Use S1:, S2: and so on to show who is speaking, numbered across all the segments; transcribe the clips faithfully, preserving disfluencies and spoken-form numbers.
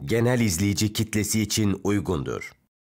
S1: genel izleyici kitlesi için uygundur.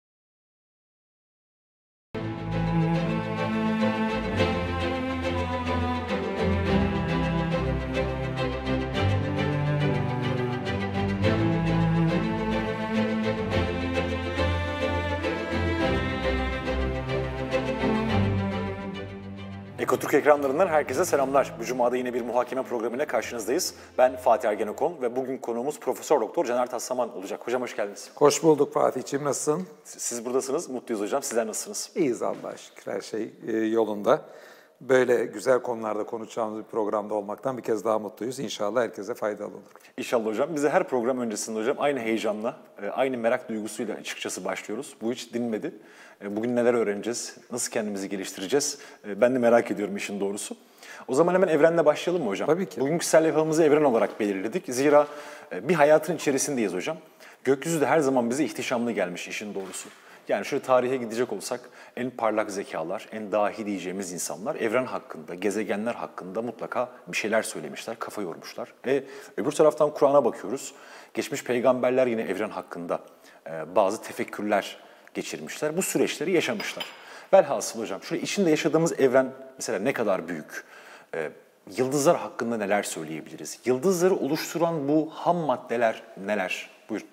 S2: Ekotürk ekranlarından herkese selamlar. Bu cumada yine bir muhakeme programıyla karşınızdayız. Ben Fatih Ergenekon ve bugün konuğumuz Profesör Doktor Caner Taslaman olacak. Hocam hoş geldiniz.
S3: Hoş bulduk Fatih'ciğim. Nasılsın?
S2: Siz buradasınız. Mutluyuz hocam. Sizler nasılsınız?
S3: İyiyiz Allah'a şükür. Her şey yolunda. Böyle güzel konularda konuşacağımız bir programda olmaktan bir kez daha mutluyuz. İnşallah herkese faydalı olur.
S2: İnşallah hocam. Bize her program öncesinde hocam aynı heyecanla, aynı merak duygusuyla açıkçası başlıyoruz. Bu hiç dinmedi. Bugün neler öğreneceğiz? Nasıl kendimizi geliştireceğiz? Ben de merak ediyorum işin doğrusu. O zaman hemen evrenle başlayalım mı hocam?
S3: Tabii ki.
S2: Bugünkü serlevhamızı evren olarak belirledik. Zira bir hayatın içerisindeyiz hocam. Gökyüzü de her zaman bize ihtişamlı gelmiş işin doğrusu. Yani şöyle tarihe gidecek olsak en parlak zekalar, en dahi diyeceğimiz insanlar evren hakkında, gezegenler hakkında mutlaka bir şeyler söylemişler, kafa yormuşlar. Ve öbür taraftan Kur'an'a bakıyoruz. Geçmiş peygamberler yine evren hakkında bazı tefekkürler geçirmişler. Bu süreçleri yaşamışlar. Velhasıl hocam, şöyle içinde yaşadığımız evren mesela ne kadar büyük? Yıldızlar hakkında neler söyleyebiliriz? Yıldızları oluşturan bu ham maddeler neler? Buyurun.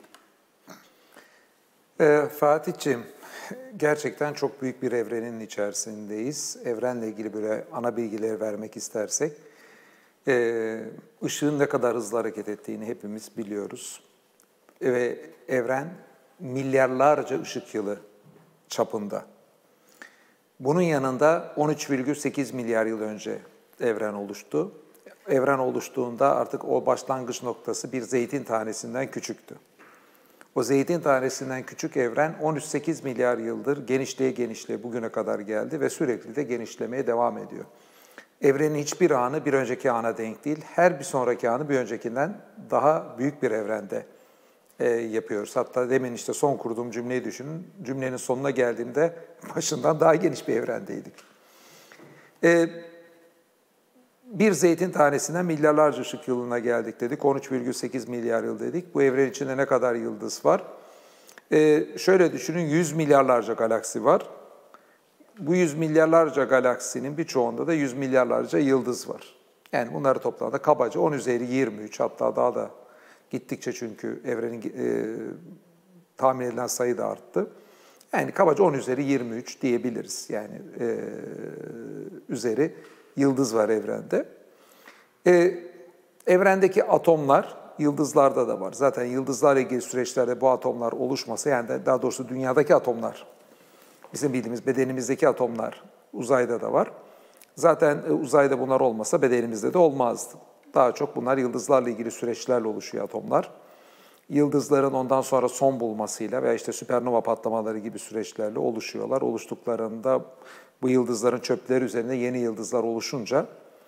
S3: Ee, Fatih'ciğim, gerçekten çok büyük bir evrenin içerisindeyiz. Evrenle ilgili böyle ana bilgileri vermek istersek, e, ışığın ne kadar hızlı hareket ettiğini hepimiz biliyoruz. Ve evren milyarlarca ışık yılı çapında. Bunun yanında on üç virgül sekiz milyar yıl önce evren oluştu. Evren oluştuğunda artık o başlangıç noktası bir zeytin tanesinden küçüktü. O zeytin tanesinden küçük evren on üç virgül sekiz milyar yıldır genişleye genişleye bugüne kadar geldi ve sürekli de genişlemeye devam ediyor. Evrenin hiçbir anı bir önceki ana denk değil. Her bir sonraki anı bir öncekinden daha büyük bir evrende e, yapıyoruz. Hatta demin işte son kurduğum cümleyi düşünün. Cümlenin sonuna geldiğimde başından daha geniş bir evrendeydik. E, Bir zeytin tanesinden milyarlarca ışık yılına geldik dedik. on üç virgül sekiz milyar yıl dedik. Bu evren içinde ne kadar yıldız var? Ee, şöyle düşünün, yüz milyarlarca galaksi var. Bu yüz milyarlarca galaksinin birçoğunda da yüz milyarlarca yıldız var. Yani bunları toplamda kabaca on üzeri yirmi üç, hatta daha da gittikçe çünkü evrenin e, tahmin edilen sayı da arttı. Yani kabaca on üzeri yirmi üç diyebiliriz. Yani e, üzeri yıldız var evrende. Ee, evrendeki atomlar yıldızlarda da var. Zaten yıldızlarla ilgili süreçlerde bu atomlar oluşmasa, yani daha doğrusu dünyadaki atomlar, bizim bildiğimiz bedenimizdeki atomlar uzayda da var. Zaten e, uzayda bunlar olmasa bedenimizde de olmazdı. Daha çok bunlar yıldızlarla ilgili süreçlerle oluşuyor atomlar. Yıldızların ondan sonra son bulmasıyla veya işte süpernova patlamaları gibi süreçlerle oluşuyorlar. Oluştuklarında bu yıldızların çöpleri üzerinde yeni yıldızlar oluşunca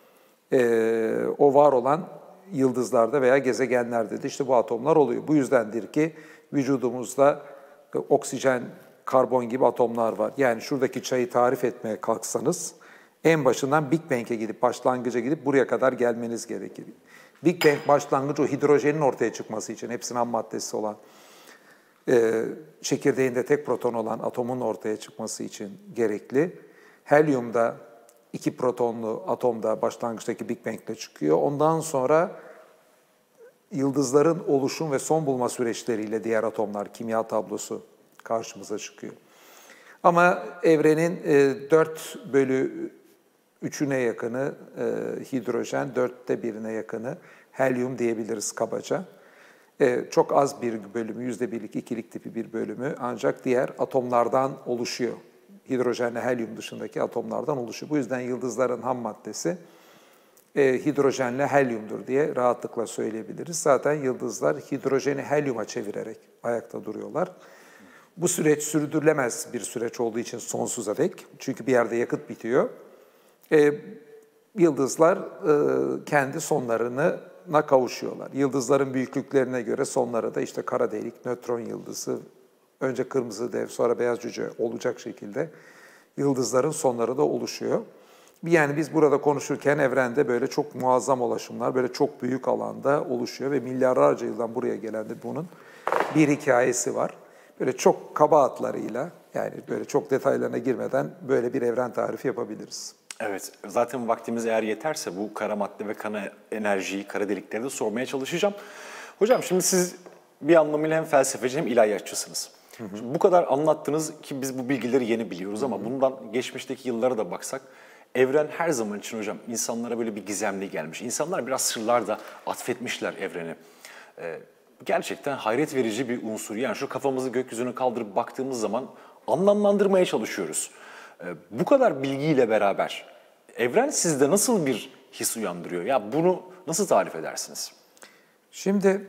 S3: e, o var olan yıldızlarda veya gezegenlerde de işte bu atomlar oluyor. Bu yüzdendir ki vücudumuzda e, oksijen, karbon gibi atomlar var. Yani şuradaki çayı tarif etmeye kalksanız en başından Big Bang'e gidip, başlangıca gidip buraya kadar gelmeniz gerekir. Big Bang başlangıcı o hidrojenin ortaya çıkması için, hepsinin ham maddesi olan, e, çekirdeğinde tek proton olan atomun ortaya çıkması için gerekli. Helyumda iki protonlu atomda başlangıçtaki Big Bang'le çıkıyor. Ondan sonra yıldızların oluşum ve son bulma süreçleriyle diğer atomlar, kimya tablosu karşımıza çıkıyor. Ama evrenin dört bölü üçüne yakını e, hidrojen, dörtte birine yakını helyum diyebiliriz kabaca. E, çok az bir bölümü, yüzde birlik, ikilik tipi bir bölümü ancak diğer atomlardan oluşuyor. Hidrojenle helyum dışındaki atomlardan oluşuyor. Bu yüzden yıldızların ham maddesi e, hidrojenle helyumdur diye rahatlıkla söyleyebiliriz. Zaten yıldızlar hidrojeni helyuma çevirerek ayakta duruyorlar. Bu süreç sürdürülemez bir süreç olduğu için sonsuza dek. Çünkü bir yerde yakıt bitiyor. E, yıldızlar e, kendi sonlarına kavuşuyorlar. Yıldızların büyüklüklerine göre sonları da işte kara delik, nötron yıldızı, önce kırmızı dev, sonra beyaz cüce olacak şekilde yıldızların sonları da oluşuyor. Yani biz burada konuşurken evrende böyle çok muazzam ulaşımlar, böyle çok büyük alanda oluşuyor ve milyarlarca yıldan buraya gelen de bunun bir hikayesi var. Böyle çok kaba hatlarıyla, yani böyle çok detaylarına girmeden böyle bir evren tarifi yapabiliriz.
S2: Evet, zaten vaktimiz eğer yeterse bu kara madde ve kara enerjiyi, kara delikleri de sormaya çalışacağım. Hocam şimdi siz bir anlamıyla hem felsefeci hem ilahiyatçısınız. Hı hı. Bu kadar anlattınız ki biz bu bilgileri yeni biliyoruz ama hı hı. bundan geçmişteki yıllara da baksak, evren her zaman için hocam insanlara böyle bir gizemli gelmiş. İnsanlar biraz sırlar da atfetmişler evrene. Ee, gerçekten hayret verici bir unsur. Yani şu kafamızı gökyüzüne kaldırıp baktığımız zaman anlamlandırmaya çalışıyoruz. Ee, bu kadar bilgiyle beraber evren sizde nasıl bir his uyandırıyor? Ya bunu nasıl tarif edersiniz?
S3: Şimdi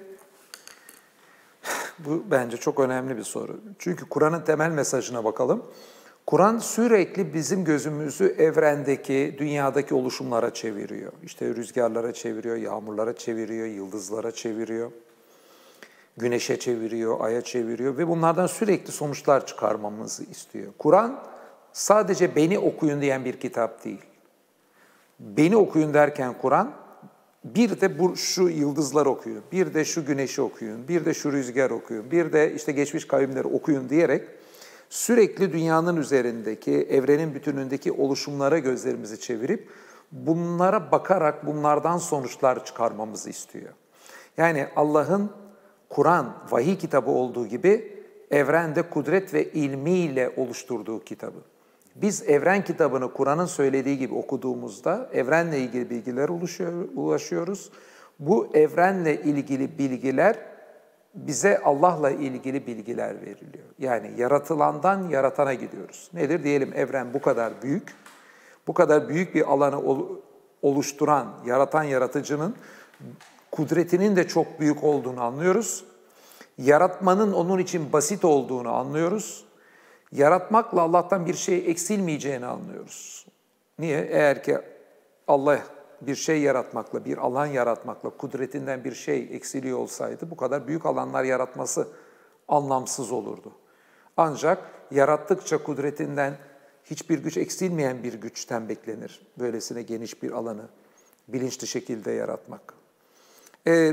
S3: bu bence çok önemli bir soru. Çünkü Kur'an'ın temel mesajına bakalım. Kur'an sürekli bizim gözümüzü evrendeki, dünyadaki oluşumlara çeviriyor. İşte rüzgarlara çeviriyor, yağmurlara çeviriyor, yıldızlara çeviriyor, güneşe çeviriyor, aya çeviriyor ve bunlardan sürekli sonuçlar çıkarmamızı istiyor. Kur'an sadece beni okuyun diyen bir kitap değil. Beni okuyun derken Kur'an, bir de bu şu yıldızlar okuyun, bir de şu güneşi okuyun, bir de şu rüzgar okuyun, bir de işte geçmiş kavimleri okuyun diyerek sürekli dünyanın üzerindeki, evrenin bütünündeki oluşumlara gözlerimizi çevirip bunlara bakarak bunlardan sonuçlar çıkarmamızı istiyor. Yani Allah'ın Kur'an, vahiy kitabı olduğu gibi evrende kudret ve ilmiyle oluşturduğu kitabı. Biz evren kitabını Kur'an'ın söylediği gibi okuduğumuzda evrenle ilgili bilgiler ulaşıyoruz. Bu evrenle ilgili bilgiler bize Allah'la ilgili bilgiler veriliyor. Yani yaratılandan yaratana gidiyoruz. Nedir? Diyelim evren bu kadar büyük, bu kadar büyük bir alanı oluşturan, yaratan yaratıcının kudretinin de çok büyük olduğunu anlıyoruz. Yaratmanın onun için basit olduğunu anlıyoruz. Yaratmakla Allah'tan bir şey eksilmeyeceğini anlıyoruz. Niye? Eğer ki Allah bir şey yaratmakla, bir alan yaratmakla, kudretinden bir şey eksiliyor olsaydı bu kadar büyük alanlar yaratması anlamsız olurdu. Ancak yarattıkça kudretinden hiçbir güç eksilmeyen bir güçten beklenir. Böylesine geniş bir alanı bilinçli şekilde yaratmak. Ee,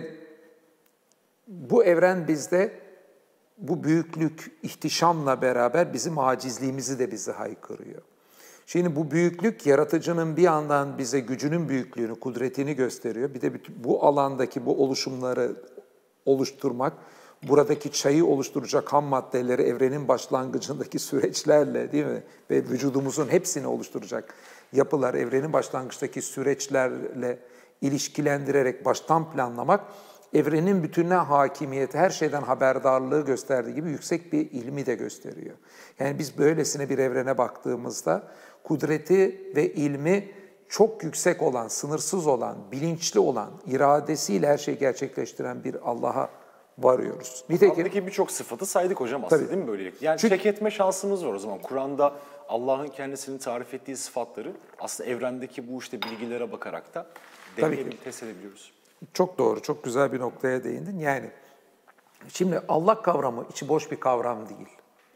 S3: bu evren bizde bu büyüklük, ihtişamla beraber bizim acizliğimizi de bize haykırıyor. Şimdi bu büyüklük, yaratıcının bir yandan bize gücünün büyüklüğünü, kudretini gösteriyor. Bir de bu alandaki bu oluşumları oluşturmak, buradaki çayı oluşturacak ham maddeleri evrenin başlangıcındaki süreçlerle, değil mi? Ve vücudumuzun hepsini oluşturacak yapılar, evrenin başlangıçtaki süreçlerle ilişkilendirerek baştan planlamak, evrenin bütününe hakimiyeti, her şeyden haberdarlığı gösterdiği gibi yüksek bir ilmi de gösteriyor. Yani biz böylesine bir evrene baktığımızda kudreti ve ilmi çok yüksek olan, sınırsız olan, bilinçli olan, iradesiyle her şeyi gerçekleştiren bir Allah'a varıyoruz.
S2: Nitekim Kur'an'daki birçok sıfatı saydık hocam aslında,
S3: tabii,
S2: değil mi böylelikle? Yani
S3: çünkü,
S2: çek etme şansımız var o zaman. Kur'an'da Allah'ın kendisini tarif ettiği sıfatları aslında evrendeki bu işte bilgilere bakarak da deneyebil, test edebiliyoruz.
S3: Çok doğru, çok güzel bir noktaya değindin. Yani şimdi Allah kavramı içi boş bir kavram değil.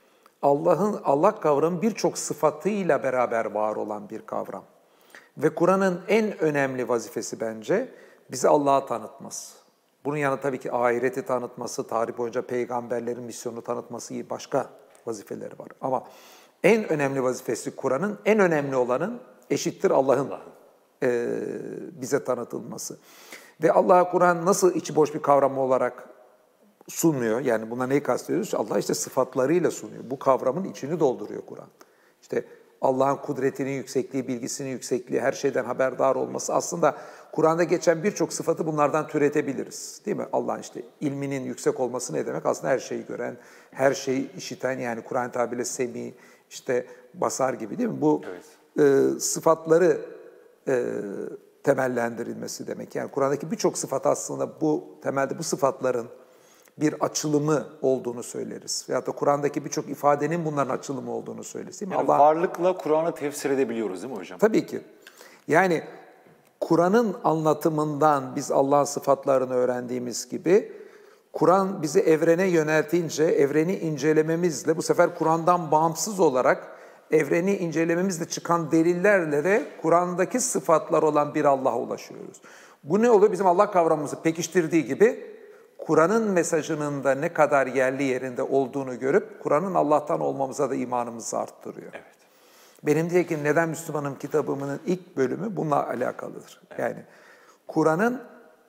S3: Allah'ın Allah kavramı birçok sıfatıyla beraber var olan bir kavram. Ve Kur'an'ın en önemli vazifesi bence bizi Allah'a tanıtması. Bunun yanında tabii ki ahireti tanıtması, tarih boyunca peygamberlerin misyonunu tanıtması gibi başka vazifeleri var. Ama en önemli vazifesi Kur'an'ın, en önemli olanın eşittir Allah'ın Allah. e, bize tanıtılması. Ve Allah'a Kur'an nasıl içi boş bir kavram olarak sunmuyor? Yani buna neyi kastediyoruz? Allah işte sıfatlarıyla sunuyor. Bu kavramın içini dolduruyor Kur'an. İşte Allah'ın kudretinin yüksekliği, bilgisinin yüksekliği, her şeyden haberdar olması. Aslında Kur'an'da geçen birçok sıfatı bunlardan türetebiliriz. Değil mi? Allah'ın işte ilminin yüksek olması ne demek? Aslında her şeyi gören, her şeyi işiten, yani Kur'an tabiriyle semi, işte basar gibi, değil mi? Bu evet. e, sıfatları e, temellendirilmesi demek. Yani Kur'an'daki birçok sıfat aslında bu temelde bu sıfatların bir açılımı olduğunu söyleriz. Veyahut da Kur'an'daki birçok ifadenin bunların açılımı olduğunu söyleriz. Değil mi?
S2: Yani
S3: Allah,
S2: varlıkla Kur'an'ı tefsir edebiliyoruz değil mi hocam?
S3: Tabii ki. Yani Kur'an'ın anlatımından biz Allah'ın sıfatlarını öğrendiğimiz gibi Kur'an bizi evrene yöneltince evreni incelememizle bu sefer Kur'an'dan bağımsız olarak evreni incelememizde çıkan delillerle de Kur'an'daki sıfatlar olan bir Allah'a ulaşıyoruz. Bu ne oluyor? Bizim Allah kavramımızı pekiştirdiği gibi Kur'an'ın mesajının da ne kadar yerli yerinde olduğunu görüp Kur'an'ın Allah'tan olmamıza da imanımızı arttırıyor.
S2: Evet.
S3: Benim diye ki Neden Müslümanım kitabımın ilk bölümü bununla alakalıdır. Evet. Yani Kur'an'ın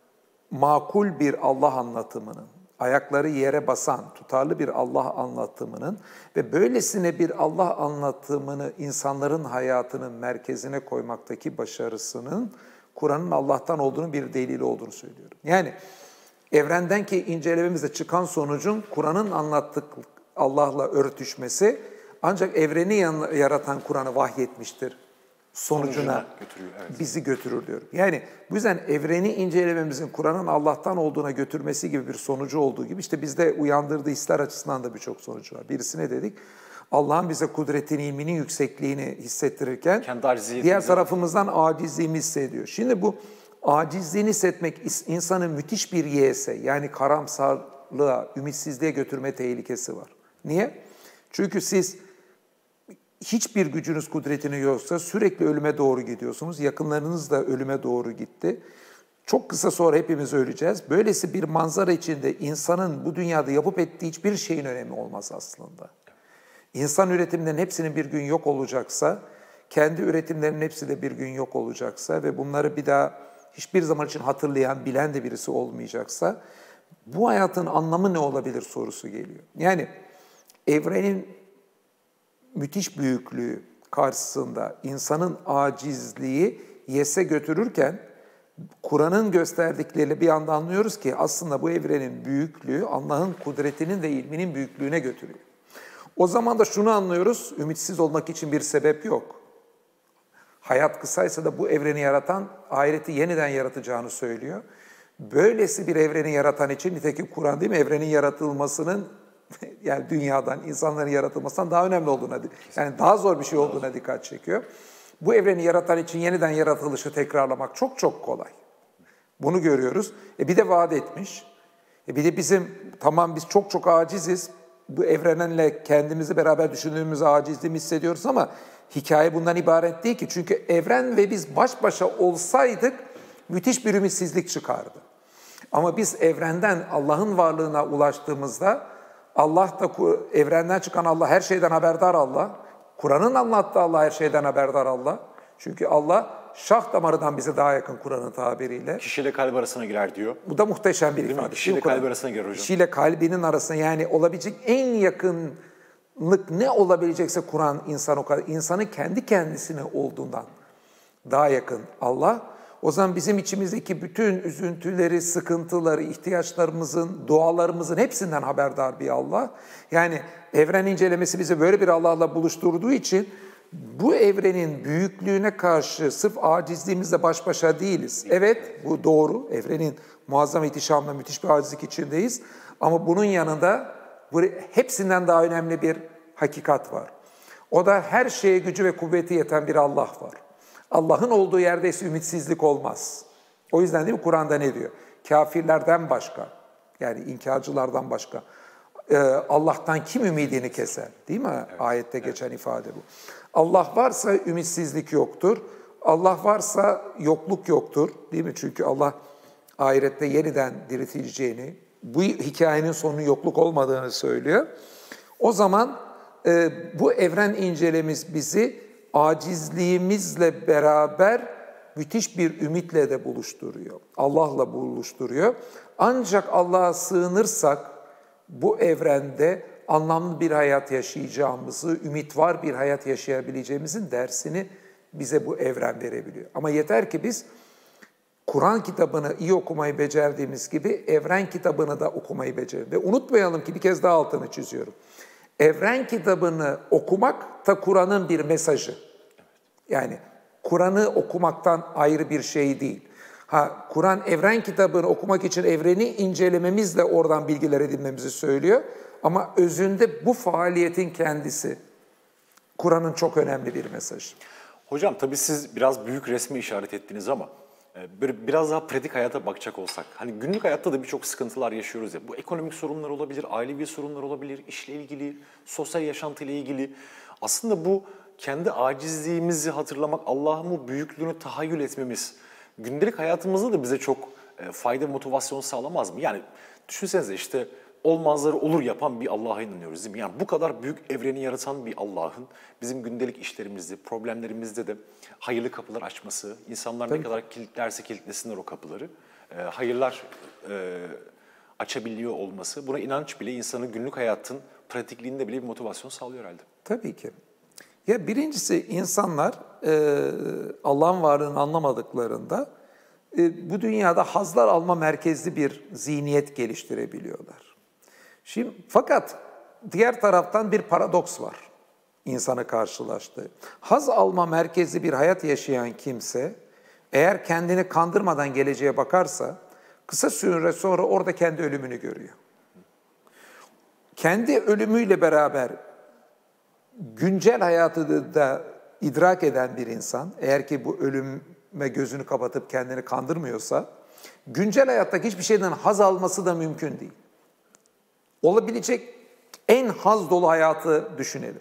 S3: makul bir Allah anlatımının, ayakları yere basan, tutarlı bir Allah anlatımının ve böylesine bir Allah anlatımını insanların hayatının merkezine koymaktaki başarısının Kur'an'ın Allah'tan olduğunu bir delili olduğunu söylüyorum. Yani evrenden ki incelememizde çıkan sonucun Kur'an'ın anlattık Allah'la örtüşmesi ancak evreni yaratan Kur'an'ı vahyetmiştir sonucuna, sonucuna götürüyor, evet. bizi götürür diyorum. Yani bu yüzden evreni incelememizin Kur'an'ın Allah'tan olduğuna götürmesi gibi bir sonucu olduğu gibi işte bizde uyandırdığı hisler açısından da birçok sonucu var. Birisi ne dedik? Allah'ın bize kudretini, ilminin yüksekliğini hissettirirken diğer tarafımızdan acizliğimi hissediyor. Şimdi bu acizliğini hissetmek insanın müthiş bir yese yani karamsarlığa, ümitsizliğe götürme tehlikesi var. Niye? Çünkü siz hiçbir gücünüz, kudretiniz yoksa sürekli ölüme doğru gidiyorsunuz. Yakınlarınız da ölüme doğru gitti. Çok kısa sonra hepimiz öleceğiz. Böylesi bir manzara içinde insanın bu dünyada yapıp ettiği hiçbir şeyin önemi olmaz aslında. İnsan üretimlerinin hepsinin bir gün yok olacaksa, kendi üretimlerinin hepsi de bir gün yok olacaksa ve bunları bir daha hiçbir zaman için hatırlayan, bilen de birisi olmayacaksa, bu hayatın anlamı ne olabilir sorusu geliyor. Yani evrenin müthiş büyüklüğü karşısında insanın acizliği yese götürürken, Kur'an'ın gösterdikleriyle bir anda anlıyoruz ki aslında bu evrenin büyüklüğü Allah'ın kudretinin ve ilminin büyüklüğüne götürüyor. O zaman da şunu anlıyoruz, ümitsiz olmak için bir sebep yok. Hayat kısaysa da bu evreni yaratan, ahireti yeniden yaratacağını söylüyor. Böylesi bir evreni yaratan için, nitekim Kur'an değil mi, evrenin yaratılmasının, yani dünyadan, insanların yaratılmasından daha önemli olduğuna, yani daha zor bir şey olduğuna dikkat çekiyor. Bu evreni yaratan için yeniden yaratılışı tekrarlamak çok çok kolay. Bunu görüyoruz. E bir de vaat etmiş. E bir de bizim, tamam biz çok çok aciziz, bu evrenle kendimizi beraber düşündüğümüz acizliğimi hissediyoruz ama hikaye bundan ibaret değil ki. Çünkü evren ve biz baş başa olsaydık müthiş bir ümitsizlik çıkardı. Ama biz evrenden Allah'ın varlığına ulaştığımızda Allah da, evrenden çıkan Allah her şeyden haberdar Allah. Kur'an'ın anlattığı Allah her şeyden haberdar Allah. Çünkü Allah şah damarından bize daha yakın Kur'an'ın tabiriyle.
S2: Kişiyle kalp arasına girer diyor.
S3: Bu da muhteşem bir ifade.
S2: Kişiyle kalp arasına girer hocam.
S3: Kişiyle kalbinin arasına, yani olabilecek en yakınlık ne olabilecekse Kur'an insan o kadar. İnsanı kendi kendisine olduğundan daha yakın Allah. O zaman bizim içimizdeki bütün üzüntüleri, sıkıntıları, ihtiyaçlarımızın, dualarımızın hepsinden haberdar bir Allah. Yani evren incelemesi bizi böyle bir Allah'la buluşturduğu için bu evrenin büyüklüğüne karşı sırf acizliğimizle baş başa değiliz. Evet, bu doğru. Evrenin muazzam ihtişamla müthiş bir acizlik içindeyiz. Ama bunun yanında hepsinden daha önemli bir hakikat var. O da her şeye gücü ve kuvveti yeten bir Allah var. Allah'ın olduğu yerde ise ümitsizlik olmaz. O yüzden değil mi Kur'an'da ne diyor? Kafirlerden başka, yani inkarcılardan başka Allah'tan kim ümidini keser? Değil mi? Evet, ayette evet. geçen ifade bu. Allah varsa ümitsizlik yoktur. Allah varsa yokluk yoktur. Değil mi? Çünkü Allah ahirette yeniden diriltileceğini, bu hikayenin sonu yokluk olmadığını söylüyor. O zaman e, bu evren incelemiz bizi acizliğimizle beraber müthiş bir ümitle de buluşturuyor. Allah'la buluşturuyor. Ancak Allah'a sığınırsak bu evrende anlamlı bir hayat yaşayacağımızı, ümit var bir hayat yaşayabileceğimizin dersini bize bu evren verebiliyor. Ama yeter ki biz Kur'an kitabını iyi okumayı becerdiğimiz gibi evren kitabını da okumayı becerelim. Ve unutmayalım ki bir kez daha altını çiziyorum. Evren kitabını okumak da Kur'an'ın bir mesajı. Yani Kur'an'ı okumaktan ayrı bir şey değil. Ha, Kur'an evren kitabını okumak için evreni incelememizle oradan bilgiler edinmemizi söylüyor. Ama özünde bu faaliyetin kendisi Kur'an'ın çok önemli bir mesajı.
S2: Hocam tabii siz biraz büyük resmi işaret ettiniz ama böyle biraz daha pratik hayata bakacak olsak, hani günlük hayatta da birçok sıkıntılar yaşıyoruz ya, bu ekonomik sorunlar olabilir, ailevi sorunlar olabilir, işle ilgili, sosyal yaşantıyla ilgili. Aslında bu kendi acizliğimizi hatırlamak, Allah'ın büyüklüğünü tahayyül etmemiz gündelik hayatımızda da bize çok e, fayda, motivasyon sağlamaz mı? Yani düşünsenize işte olmazları olur yapan bir Allah'a inanıyoruz değil mi? Yani bu kadar büyük evreni yaratan bir Allah'ın bizim gündelik işlerimizde, problemlerimizde de hayırlı kapılar açması, insanlar
S3: Tabii.
S2: ne kadar kilitlerse kilitlesinler o kapıları, e, hayırlar e, açabiliyor olması, buna inanç bile insanın günlük hayatın pratikliğinde bile bir motivasyon sağlıyor herhalde.
S3: Tabii ki. Ya birincisi insanlar e, Allah'ın varlığını anlamadıklarında e, bu dünyada hazlar alma merkezli bir zihniyet geliştirebiliyorlar. Şimdi fakat diğer taraftan bir paradoks var insana karşılaştığı. Haz alma merkezli bir hayat yaşayan kimse eğer kendini kandırmadan geleceğe bakarsa kısa süre sonra orada kendi ölümünü görüyor. Kendi ölümüyle beraber güncel hayatı da idrak eden bir insan, eğer ki bu ölüme gözünü kapatıp kendini kandırmıyorsa, güncel hayattaki hiçbir şeyden haz alması da mümkün değil. Olabilecek en haz dolu hayatı düşünelim.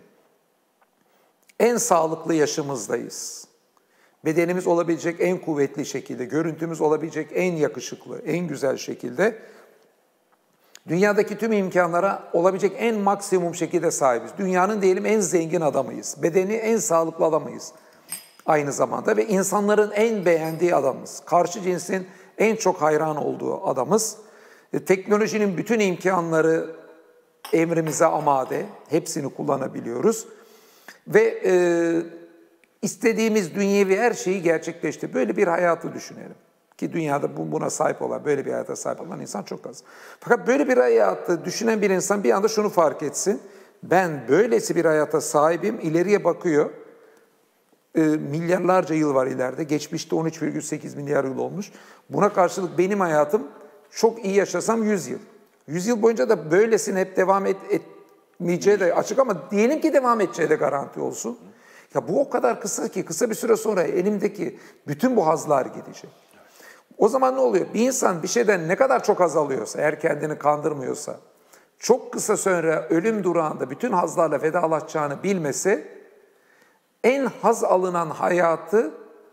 S3: En sağlıklı yaşımızdayız. Bedenimiz olabilecek en kuvvetli şekilde, görüntümüz olabilecek en yakışıklı, en güzel şekilde, dünyadaki tüm imkanlara olabilecek en maksimum şekilde sahibiz. Dünyanın diyelim en zengin adamıyız. Bedeni en sağlıklı adamıyız aynı zamanda ve insanların en beğendiği adamız. Karşı cinsin en çok hayran olduğu adamız. E, teknolojinin bütün imkanları emrimize amade. Hepsini kullanabiliyoruz. Ve e, istediğimiz dünyevi her şeyi gerçekleşti. Böyle bir hayatı düşünelim. Ki dünyada buna sahip olan, böyle bir hayata sahip olan insan çok az. Fakat böyle bir hayatı düşünen bir insan bir anda şunu fark etsin. Ben böylesi bir hayata sahibim, ileriye bakıyor. E, milyarlarca yıl var ileride. Geçmişte on üç virgül sekiz milyar yıl olmuş. Buna karşılık benim hayatım çok iyi yaşasam yüz yıl. yüz yıl boyunca da böylesine hep devam et, etmeyeceği de açık ama diyelim ki devam edeceği de garanti olsun. Ya bu o kadar kısa ki kısa bir süre sonra elimdeki bütün bu hazlar gidecek. O zaman ne oluyor? Bir insan bir şeyden ne kadar çok haz alıyorsa, eğer kendini kandırmıyorsa, çok kısa sonra ölüm durağında bütün hazlarla vedalaşacağını bilmesi, en haz alınan hayatı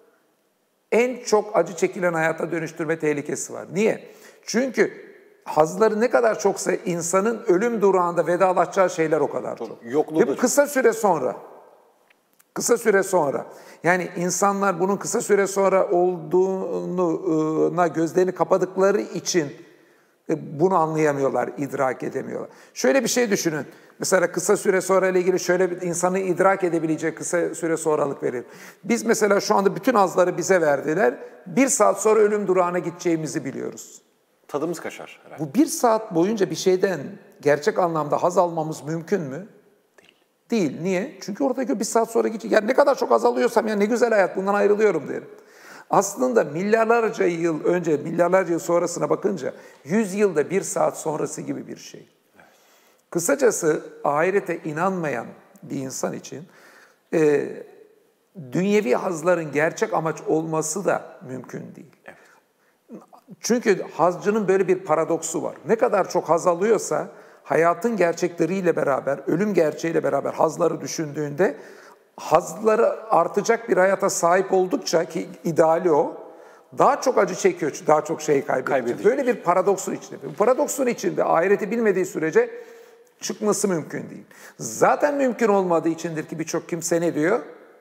S3: en çok acı çekilen hayata dönüştürme tehlikesi var. Niye? Çünkü hazları ne kadar çoksa insanın ölüm durağında vedalaşacağı şeyler o kadar çok.
S2: Yokluğu
S3: Ve bu kısa süre sonra. Kısa süre sonra. Yani insanlar bunun kısa süre sonra olduğuna gözlerini kapadıkları için bunu anlayamıyorlar, idrak edemiyorlar. Şöyle bir şey düşünün. Mesela kısa süre sonra ile ilgili şöyle bir insanı idrak edebileceği kısa süre sonralık verir. Biz mesela şu anda bütün hazları bize verdiler. Bir saat sonra ölüm durağına gideceğimizi biliyoruz.
S2: Tadımız kaçar herhalde.
S3: Bu bir saat boyunca bir şeyden gerçek anlamda haz almamız mümkün mü? Değil. Niye? Çünkü orada bir saat sonra gidecek. Yani ne kadar çok azalıyorsam ya ne güzel hayat, bundan ayrılıyorum derim. Aslında milyarlarca yıl önce, milyarlarca yıl sonrasına bakınca yüz yılda bir saat sonrası gibi bir şey. Kısacası ahirete inanmayan bir insan için e, dünyevi hazların gerçek amaç olması da mümkün değil. Evet. Çünkü hazcının böyle bir paradoksu var. Ne kadar çok haz alıyorsa hayatın gerçekleriyle beraber, ölüm gerçeğiyle beraber hazları düşündüğünde hazları artacak bir hayata sahip oldukça ki ideali o, daha çok acı çekiyor, daha çok şey kaybediyor. Böyle bir paradoksun içinde. Bu paradoksun içinde ahireti bilmediği sürece çıkması mümkün değil. Zaten mümkün olmadığı içindir ki birçok kimse ne diyor?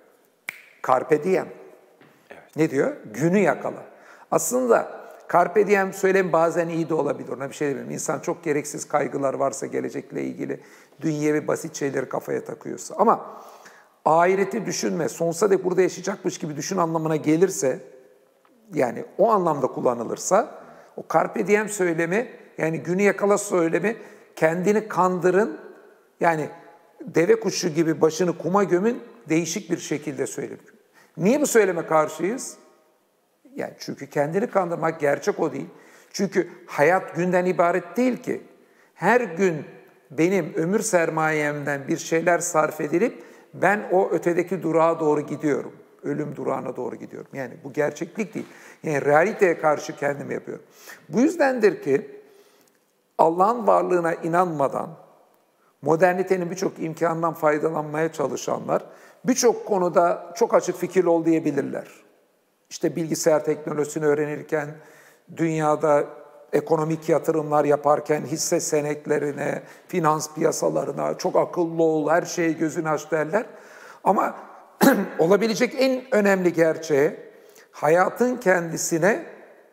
S3: Carpe diem. Evet. Ne diyor? Günü yakala. Aslında carpe diem söylem bazen iyi de olabilir. Ona bir şey demiyorum. İnsan çok gereksiz kaygılar varsa gelecekle ilgili dünyevi basit şeyleri kafaya takıyorsa. Ama ahireti düşünme, sonsuza dek burada yaşayacakmış gibi düşün anlamına gelirse, yani o anlamda kullanılırsa, o carpe diem söylemi, yani günü yakala söylemi, kendini kandırın, yani deve kuşu gibi başını kuma gömün, değişik bir şekilde söylenir. Niye bu söyleme karşıyız? Yani çünkü kendini kandırmak gerçek o değil. Çünkü hayat günden ibaret değil ki. Her gün benim ömür sermayemden bir şeyler sarf edilip ben o ötedeki durağa doğru gidiyorum. Ölüm durağına doğru gidiyorum. Yani bu gerçeklik değil. Yani realiteye karşı kendimi yapıyorum. Bu yüzdendir ki Allah'ın varlığına inanmadan modernitenin birçok imkanından faydalanmaya çalışanlar birçok konuda çok açık fikirli ol diyebilirler. İşte bilgisayar teknolojisini öğrenirken, dünyada ekonomik yatırımlar yaparken hisse senetlerine, finans piyasalarına çok akıllı ol, her şeye gözünü aç derler. Ama olabilecek en önemli gerçeği hayatın kendisine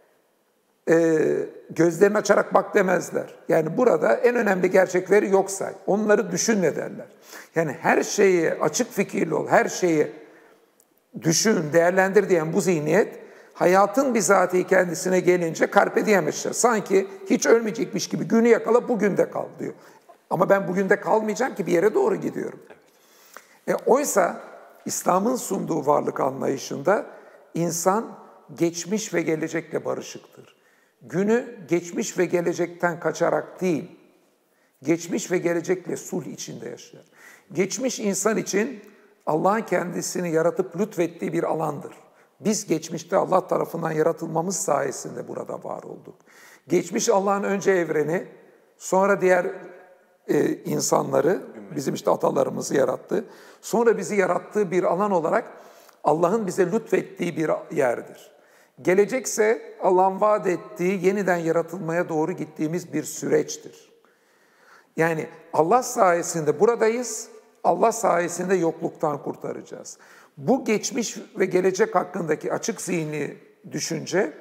S3: e, gözlerini açarak bak demezler. Yani burada en önemli gerçekleri yok say. Onları düşünme derler. Yani her şeyi açık fikirli ol, her şeyi düşün, değerlendir diyen bu zihniyet hayatın bizatihi kendisine gelince carpe diem işte. Sanki hiç ölmeyecekmiş gibi günü yakala, bugün de kal diyor. Ama ben bugün de kalmayacağım ki bir yere doğru gidiyorum. E, oysa İslam'ın sunduğu varlık anlayışında insan geçmiş ve gelecekle barışıktır. Günü geçmiş ve gelecekten kaçarak değil, geçmiş ve gelecekle sulh içinde yaşar. Geçmiş insan için Allah'ın kendisini yaratıp lütfettiği bir alandır. Biz geçmişte Allah tarafından yaratılmamız sayesinde burada var olduk. Geçmiş Allah'ın önce evreni, sonra diğer e, insanları, bizim işte atalarımızı yarattı. Sonra bizi yarattığı bir alan olarak Allah'ın bize lütfettiği bir yerdir. Gelecekse Allah'ın vaat ettiği yeniden yaratılmaya doğru gittiğimiz bir süreçtir. Yani Allah sayesinde buradayız, Allah sayesinde yokluktan kurtaracağız. Bu geçmiş ve gelecek hakkındaki açık zihinli düşünce,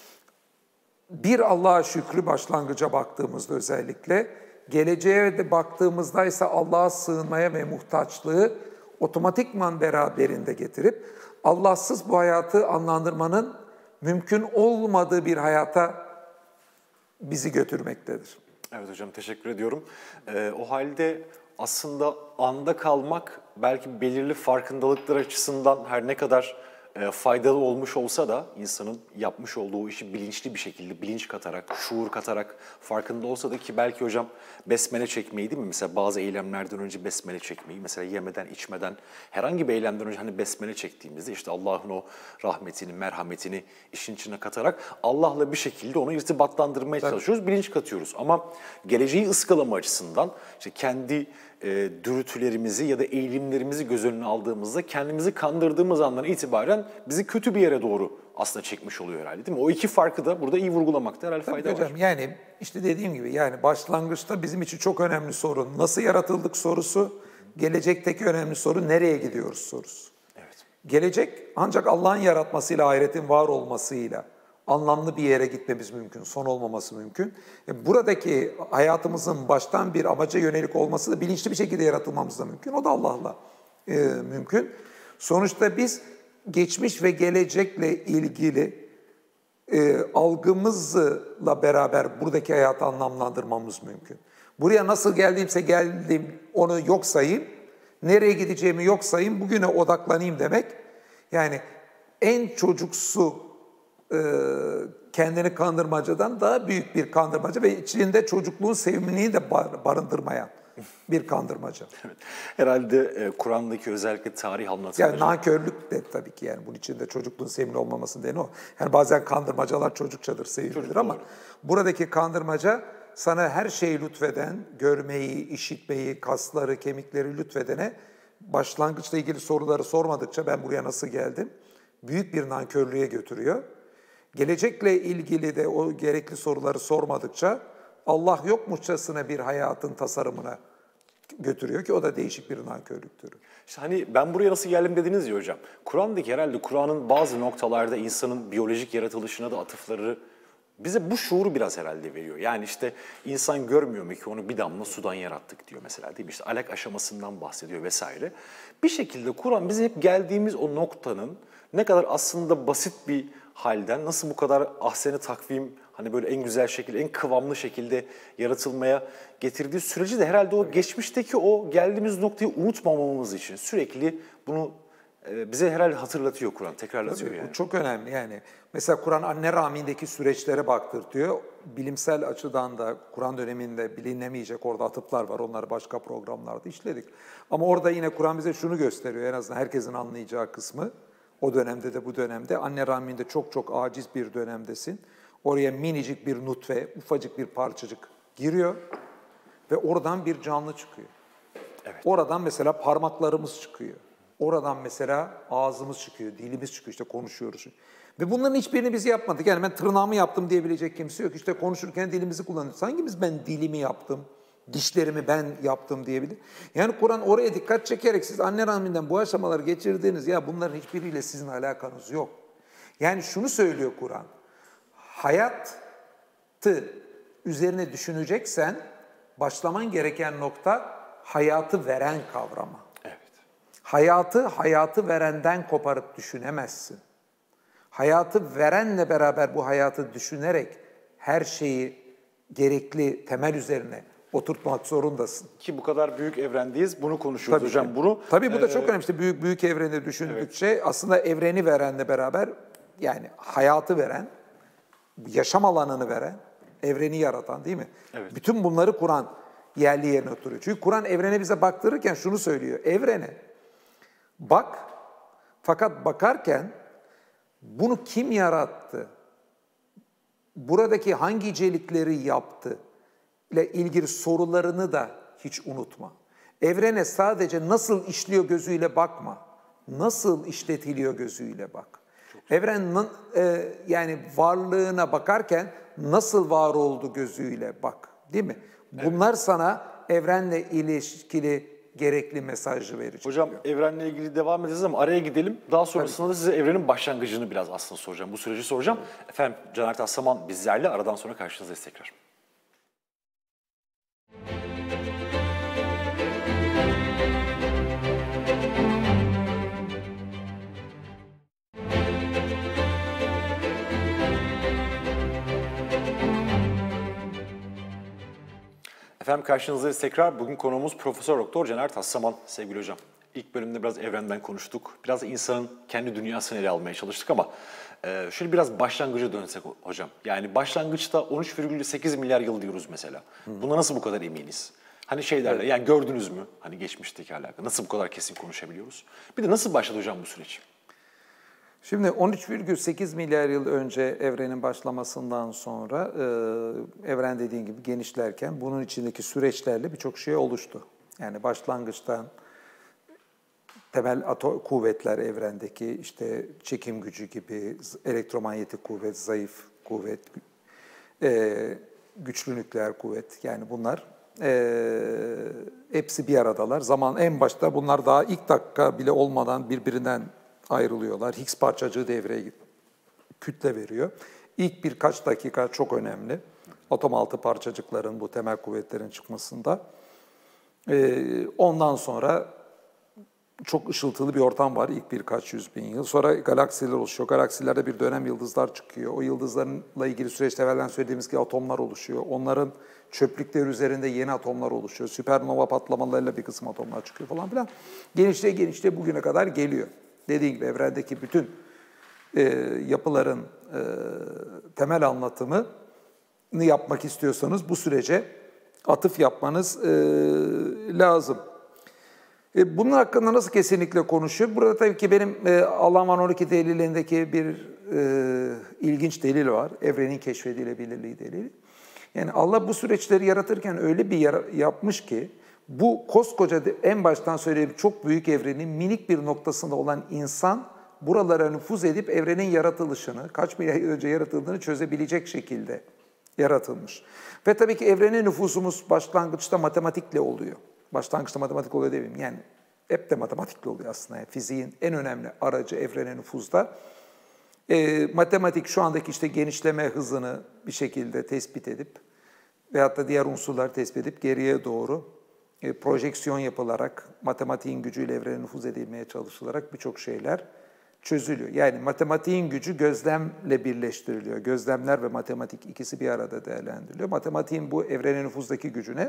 S3: bir Allah'a şükrü başlangıca baktığımızda özellikle, geleceğe de baktığımızda ise Allah'a sığınmaya ve muhtaçlığı otomatikman beraberinde getirip, Allahsız bu hayatı anlandırmanın mümkün olmadığı bir hayata bizi götürmektedir.
S2: Evet hocam, teşekkür ediyorum. Ee, o halde aslında anda kalmak belki belirli farkındalıklar açısından her ne kadar e, faydalı olmuş olsa da insanın yapmış olduğu işi bilinçli bir şekilde bilinç katarak, şuur katarak farkında olsa da, ki belki hocam besmele çekmeyi değil mi? Mesela bazı eylemlerden önce besmele çekmeyi, mesela yemeden içmeden herhangi bir eylemden önce hani besmele çektiğimizde işte Allah'ın o rahmetini, merhametini işin içine katarak Allah'la bir şekilde onu irtibatlandırmaya Tabii. çalışıyoruz, bilinç katıyoruz. Ama geleceği ıskalama açısından işte kendi e, dürtülerimizi ya da eğilimlerimizi göz önüne aldığımızda kendimizi kandırdığımız andan itibaren bizi kötü bir yere doğru aslında çekmiş oluyor herhalde, değil mi? O iki farkı da burada iyi vurgulamakta herhalde
S3: Tabii
S2: fayda
S3: hocam,
S2: var.
S3: Yani işte dediğim gibi, yani başlangıçta bizim için çok önemli soru nasıl yaratıldık sorusu, gelecekteki önemli soru nereye gidiyoruz sorusu.
S2: Evet.
S3: Gelecek ancak Allah'ın yaratmasıyla, ahiretin var olmasıyla anlamlı bir yere gitmemiz mümkün, son olmaması mümkün. E buradaki hayatımızın baştan bir amaca yönelik olması da bilinçli bir şekilde yaratılmamız da mümkün. O da Allah'la e, mümkün. Sonuçta biz geçmiş ve gelecekle ilgili e, algımızla beraber buradaki hayatı anlamlandırmamız mümkün. Buraya nasıl geldiğimse geldim onu yok sayayım, nereye gideceğimi yok sayayım, bugüne odaklanayım demek. Yani en çocuksu kendini kandırmacadan daha büyük bir kandırmaca ve içinde çocukluğun sevimini de barındırmayan bir kandırmaca.
S2: Evet. Herhalde e, Kur'an'daki özellikle tarih anlatımları...
S3: Yani nankörlük de tabii ki, yani bunun içinde çocukluğun sevimli olmaması nedeni o. Yani bazen kandırmacalar çocukçadır, sevimlidir ama buradaki kandırmaca sana her şeyi lütfeden, görmeyi, işitmeyi, kasları, kemikleri lütfedene başlangıçla ilgili soruları sormadıkça ben buraya nasıl geldim? Büyük bir nankörlüğe götürüyor. Gelecekle ilgili de o gerekli soruları sormadıkça Allah yokmuşçasına bir hayatın tasarımına götürüyor ki o da değişik bir nankörlüktür.
S2: İşte hani ben buraya nasıl geldim dediniz ya hocam. Kur'an'daki herhalde Kur'an'ın bazı noktalarda insanın biyolojik yaratılışına da atıfları bize bu şuuru biraz herhalde veriyor. Yani işte insan görmüyor mu ki onu bir damla sudan yarattık diyor mesela, değil mi? İşte alak aşamasından bahsediyor vesaire. Bir şekilde Kur'an bize hep geldiğimiz o noktanın ne kadar aslında basit bir halden nasıl bu kadar ahsen-i takvim, hani böyle en güzel şekilde, en kıvamlı şekilde yaratılmaya getirdiği süreci de herhalde o geçmişteki o geldiğimiz noktayı unutmamamız için sürekli bunu e, bize herhalde hatırlatıyor Kur'an, tekrarlatıyor
S3: Tabii,
S2: yani.
S3: Bu çok önemli yani. Mesela Kur'an anne rahmindeki süreçlere baktırtıyor. Bilimsel açıdan da Kur'an döneminde bilinemeyecek orada atıflar var. Onları başka programlarda işledik. Ama orada yine Kur'an bize şunu gösteriyor, en azından herkesin anlayacağı kısmı. O dönemde de bu dönemde anne rahminde çok çok aciz bir dönemdesin. Oraya minicik bir nutfe, ufacık bir parçacık giriyor ve oradan bir canlı çıkıyor.
S2: Evet.
S3: Oradan mesela parmaklarımız çıkıyor. Oradan mesela ağzımız çıkıyor, dilimiz çıkıyor, işte konuşuyoruz. Ve bunların hiçbirini biz yapmadık. Yani ben tırnağımı yaptım diyebilecek kimse yok. İşte konuşurken dilimizi kullanıyoruz. Hangimiz ben dilimi yaptım, dişlerimi ben yaptım diyebilir. Yani Kur'an oraya dikkat çekerek siz anne rahminden bu aşamaları geçirdiğiniz, ya bunların hiçbiriyle sizin alakanız yok. Yani şunu söylüyor Kur'an, hayatı üzerine düşüneceksen başlaman gereken nokta hayatı veren kavrama.
S2: Evet.
S3: Hayatı, hayatı verenden koparıp düşünemezsin. Hayatı verenle beraber bu hayatı düşünerek her şeyi gerekli temel üzerine oturtmak zorundasın.
S2: Ki bu kadar büyük evrendeyiz, bunu konuşuyoruz
S3: Tabii
S2: hocam.
S3: ki.
S2: Bunu,
S3: Tabii bu da
S2: e,
S3: çok önemli. İşte büyük büyük evreni düşündükçe evet. Aslında evreni verenle beraber, yani hayatı veren, yaşam alanını veren, evreni yaratan, değil mi?
S2: Evet.
S3: Bütün bunları Kur'an yerli yerine oturuyor. Çünkü Kur'an evrene bize baktırırken şunu söylüyor. Evrene bak, fakat bakarken bunu kim yarattı? Buradaki hangi incelikleri yaptı? ile ilgili sorularını da hiç unutma. Evrene sadece nasıl işliyor gözüyle bakma. Nasıl işletiliyor gözüyle bak. Evrenin e, yani varlığına bakarken nasıl var oldu gözüyle bak. Değil mi? Bunlar evet. Sana evrenle ilişkili gerekli mesajı verecek.
S2: Hocam evrenle ilgili devam edeceğiz ama araya gidelim. Daha sonrasında da size evrenin başlangıcını biraz aslında soracağım. Bu süreci soracağım. Evet. Efendim Caner Taslaman bizlerle, aradan sonra karşınızdayız tekrar. Efendim karşınızdayız tekrar. Bugün konuğumuz Profesör Doktor Caner Taslaman sevgili hocam. İlk bölümde biraz evrenden konuştuk. Biraz da insanın kendi dünyasını ele almaya çalıştık ama e, şöyle biraz başlangıca dönsek hocam. Yani başlangıçta on üç virgül sekiz milyar yıl diyoruz mesela. Buna nasıl bu kadar eminiz? Hani şey derler, evet. Yani gördünüz mü? Hani geçmişteki alakalı. Nasıl bu kadar kesin konuşabiliyoruz? Bir de nasıl başladı hocam bu süreç?
S3: Şimdi on üç virgül sekiz milyar yıl önce evrenin başlamasından sonra e, evren dediğin gibi genişlerken bunun içindeki süreçlerle birçok şey oluştu. Yani başlangıçtan temel atom, kuvvetler evrendeki işte çekim gücü gibi, elektromanyetik kuvvet, zayıf kuvvet, e, güçlü nükleer kuvvet, yani bunlar e, hepsi bir aradalar. Zaman en başta bunlar daha ilk dakika bile olmadan birbirinden ayrılıyorlar. Higgs parçacığı devreye kütle veriyor. İlk birkaç dakika çok önemli. Atom altı parçacıkların, bu temel kuvvetlerin çıkmasında. Ee, ondan sonra çok ışıltılı bir ortam var ilk birkaç yüz bin yıl. Sonra galaksiler oluşuyor. Galaksilerde bir dönem yıldızlar çıkıyor. O yıldızlarla ilgili süreçte evvelden söylediğimiz gibi atomlar oluşuyor. Onların çöplükleri üzerinde yeni atomlar oluşuyor. Süpernova patlamalarıyla bir kısım atomlar çıkıyor falan filan. Genişliğe genişliğe bugüne kadar geliyor. Dediğim gibi evrendeki bütün e, yapıların e, temel anlatımını yapmak istiyorsanız bu sürece atıf yapmanız e, lazım. E, bunun hakkında nasıl kesinlikle konuşuyor? Burada tabii ki benim e, Allah'ın on iki delillerindeki bir e, ilginç delil var. Evrenin keşfedilebilirliği delili. Yani Allah bu süreçleri yaratırken öyle bir yara- yapmış ki bu koskoca en baştan söyleyeyim çok büyük evrenin minik bir noktasında olan insan buralara nüfuz edip evrenin yaratılışını, kaç milyar yıl önce yaratıldığını çözebilecek şekilde yaratılmış. Ve tabii ki evrene nüfuzumuz başlangıçta matematikle oluyor. Başlangıçta matematik oluyor demeyeyim. Yani hep de matematikle oluyor aslında. Yani fiziğin en önemli aracı evrene nüfuzda. E, matematik şu andaki işte genişleme hızını bir şekilde tespit edip veyahut da diğer unsurları tespit edip geriye doğru e, projeksiyon yapılarak, matematiğin gücüyle evrene nüfuz edilmeye çalışılarak birçok şeyler çözülüyor. Yani matematiğin gücü gözlemle birleştiriliyor. Gözlemler ve matematik ikisi bir arada değerlendiriliyor. Matematiğin bu evrene nüfuzdaki gücüne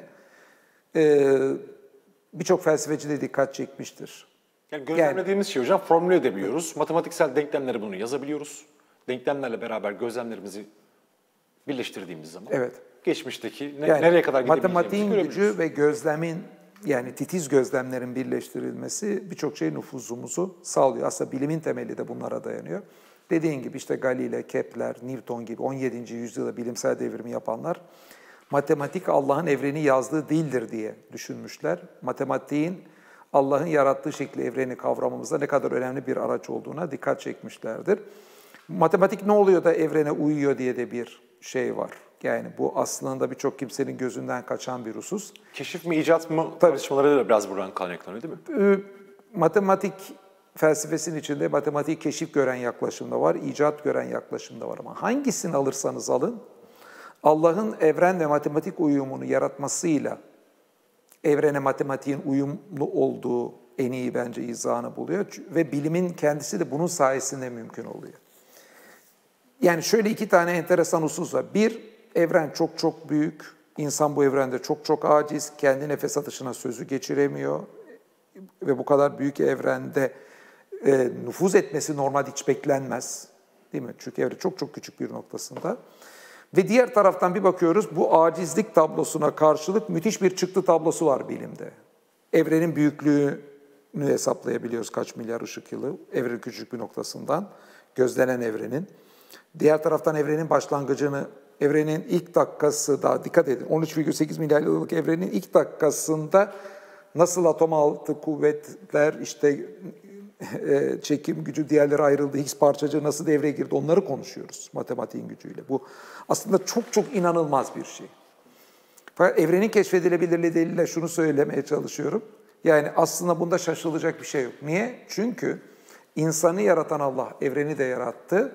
S3: e, birçok felsefeci de dikkat çekmiştir.
S2: Yani gözlemlediğimiz yani, şey hocam formüle edebiliyoruz. Evet. Matematiksel denklemlere bunu yazabiliyoruz. Denklemlerle beraber gözlemlerimizi birleştirdiğimiz zaman evet. Geçmişteki ne, yani, nereye kadar gidebileceğimizi
S3: matematiğin gücü ve gözlemin, yani titiz gözlemlerin birleştirilmesi birçok şey nüfuzumuzu sağlıyor. Aslında bilimin temeli de bunlara dayanıyor. Dediğin gibi işte Galileo, Kepler, Newton gibi on yedinci yüzyılda bilimsel devrimi yapanlar matematik Allah'ın evreni yazdığı değildir diye düşünmüşler. Matematiğin Allah'ın yarattığı şekli, evreni kavramamızda ne kadar önemli bir araç olduğuna dikkat çekmişlerdir. Matematik ne oluyor da evrene uyuyor diye de bir şey var. Yani bu aslında birçok kimsenin gözünden kaçan bir husus.
S2: Keşif mi, icat mı tartışmaları da biraz buradan kaynaklanıyor değil mi?
S3: Ee, matematik felsefesinin içinde matematik keşif gören yaklaşımda var, icat gören yaklaşımda var ama hangisini alırsanız alın, Allah'ın evren ve matematik uyumunu yaratmasıyla evrene matematiğin uyumlu olduğu en iyi bence izahını buluyor ve bilimin kendisi de bunun sayesinde mümkün oluyor. Yani şöyle iki tane enteresan husus var. Bir, evren çok çok büyük. İnsan bu evrende çok çok aciz. Kendi nefes atışına sözü geçiremiyor. Ve bu kadar büyük evrende e, nüfuz etmesi normal hiç beklenmez. Değil mi? Çünkü evren çok çok küçük bir noktasında. Ve diğer taraftan bir bakıyoruz, bu acizlik tablosuna karşılık müthiş bir çıktı tablosu var bilimde. Evrenin büyüklüğünü hesaplayabiliyoruz kaç milyar ışık yılı. Evrenin küçük bir noktasından, gözlenen evrenin. Diğer taraftan evrenin başlangıcını, evrenin ilk dakikası, daha dikkat edin, on üç virgül sekiz milyar yıllık evrenin ilk dakikasında nasıl atom altı kuvvetler, işte çekim gücü, diğerleri ayrıldı, Higgs parçacığı nasıl devreye girdi, onları konuşuyoruz matematiğin gücüyle. Bu aslında çok çok inanılmaz bir şey. Fakat evrenin keşfedilebilirliği deliliyle şunu söylemeye çalışıyorum. Yani aslında bunda şaşılacak bir şey yok. Niye? Çünkü insanı yaratan Allah evreni de yarattı.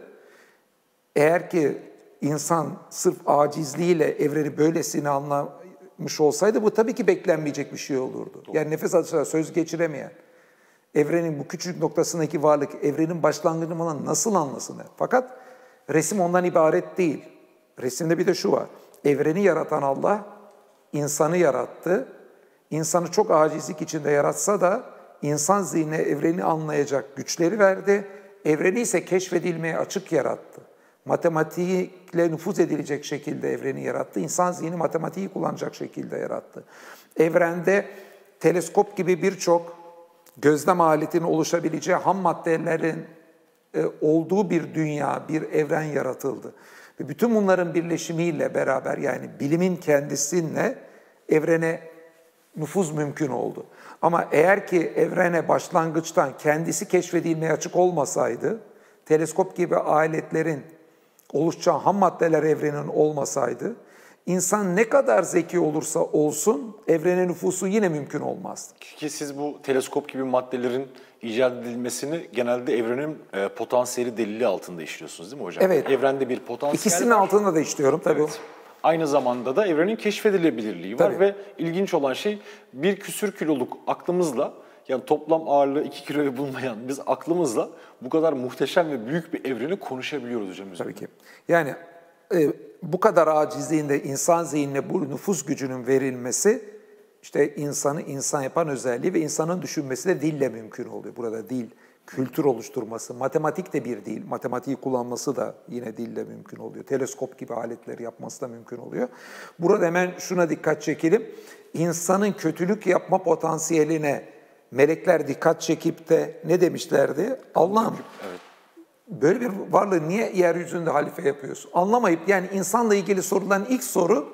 S3: Eğer ki insan sırf acizliğiyle evreni böylesine anlamış olsaydı bu tabii ki beklenmeyecek bir şey olurdu. Yani nefes alışına söz geçiremeyen, evrenin bu küçük noktasındaki varlık, evrenin başlangıcını nasıl anlasın? Fakat resim ondan ibaret değil. Resimde bir de şu var. Evreni yaratan Allah, insanı yarattı. İnsanı çok acizlik içinde yaratsa da insan zihnine evreni anlayacak güçleri verdi. Evreni ise keşfedilmeye açık yarattı. Matematikle nüfuz edilecek şekilde evreni yarattı. İnsan zihni matematiği kullanacak şekilde yarattı. Evrende teleskop gibi birçok gözlem aletinin oluşabileceği ham maddelerin e, olduğu bir dünya, bir evren yaratıldı. Ve bütün bunların birleşimiyle beraber, yani bilimin kendisiyle evrene nüfuz mümkün oldu. Ama eğer ki evrene başlangıçtan kendisi keşfedilmeye açık olmasaydı, teleskop gibi aletlerin oluşacağı ham maddeler evrenin olmasaydı, İnsan ne kadar zeki olursa olsun evrene nüfusu yine mümkün olmazdı.
S2: Ki siz bu teleskop gibi maddelerin icat edilmesini genelde evrenin e, potansiyeli delili altında işliyorsunuz değil mi hocam?
S3: Evet.
S2: Evrende bir potansiyel
S3: İkisinin
S2: var.
S3: altında da işliyorum tabii.
S2: Evet. Aynı zamanda da evrenin keşfedilebilirliği var
S3: Tabii.
S2: ve ilginç olan şey bir küsür kiloluk aklımızla, yani toplam ağırlığı iki kiloyu bulmayan biz aklımızla bu kadar muhteşem ve büyük bir evreni konuşabiliyoruz hocam.
S3: Tabii ki. Yani e, bu kadar acizliğinde insan zihnine bu nüfuz gücünün verilmesi, işte insanı insan yapan özelliği ve insanın düşünmesi de dille mümkün oluyor. Burada dil, kültür oluşturması, matematik de bir dil, matematiği kullanması da yine dille mümkün oluyor. Teleskop gibi aletleri yapması da mümkün oluyor. Burada hemen şuna dikkat çekelim. İnsanın kötülük yapma potansiyeline melekler dikkat çekip de ne demişlerdi? Allah'ım, evet, böyle bir varlığı niye yeryüzünde halife yapıyorsun? Anlamayıp, yani insanla ilgili sorulan ilk soru,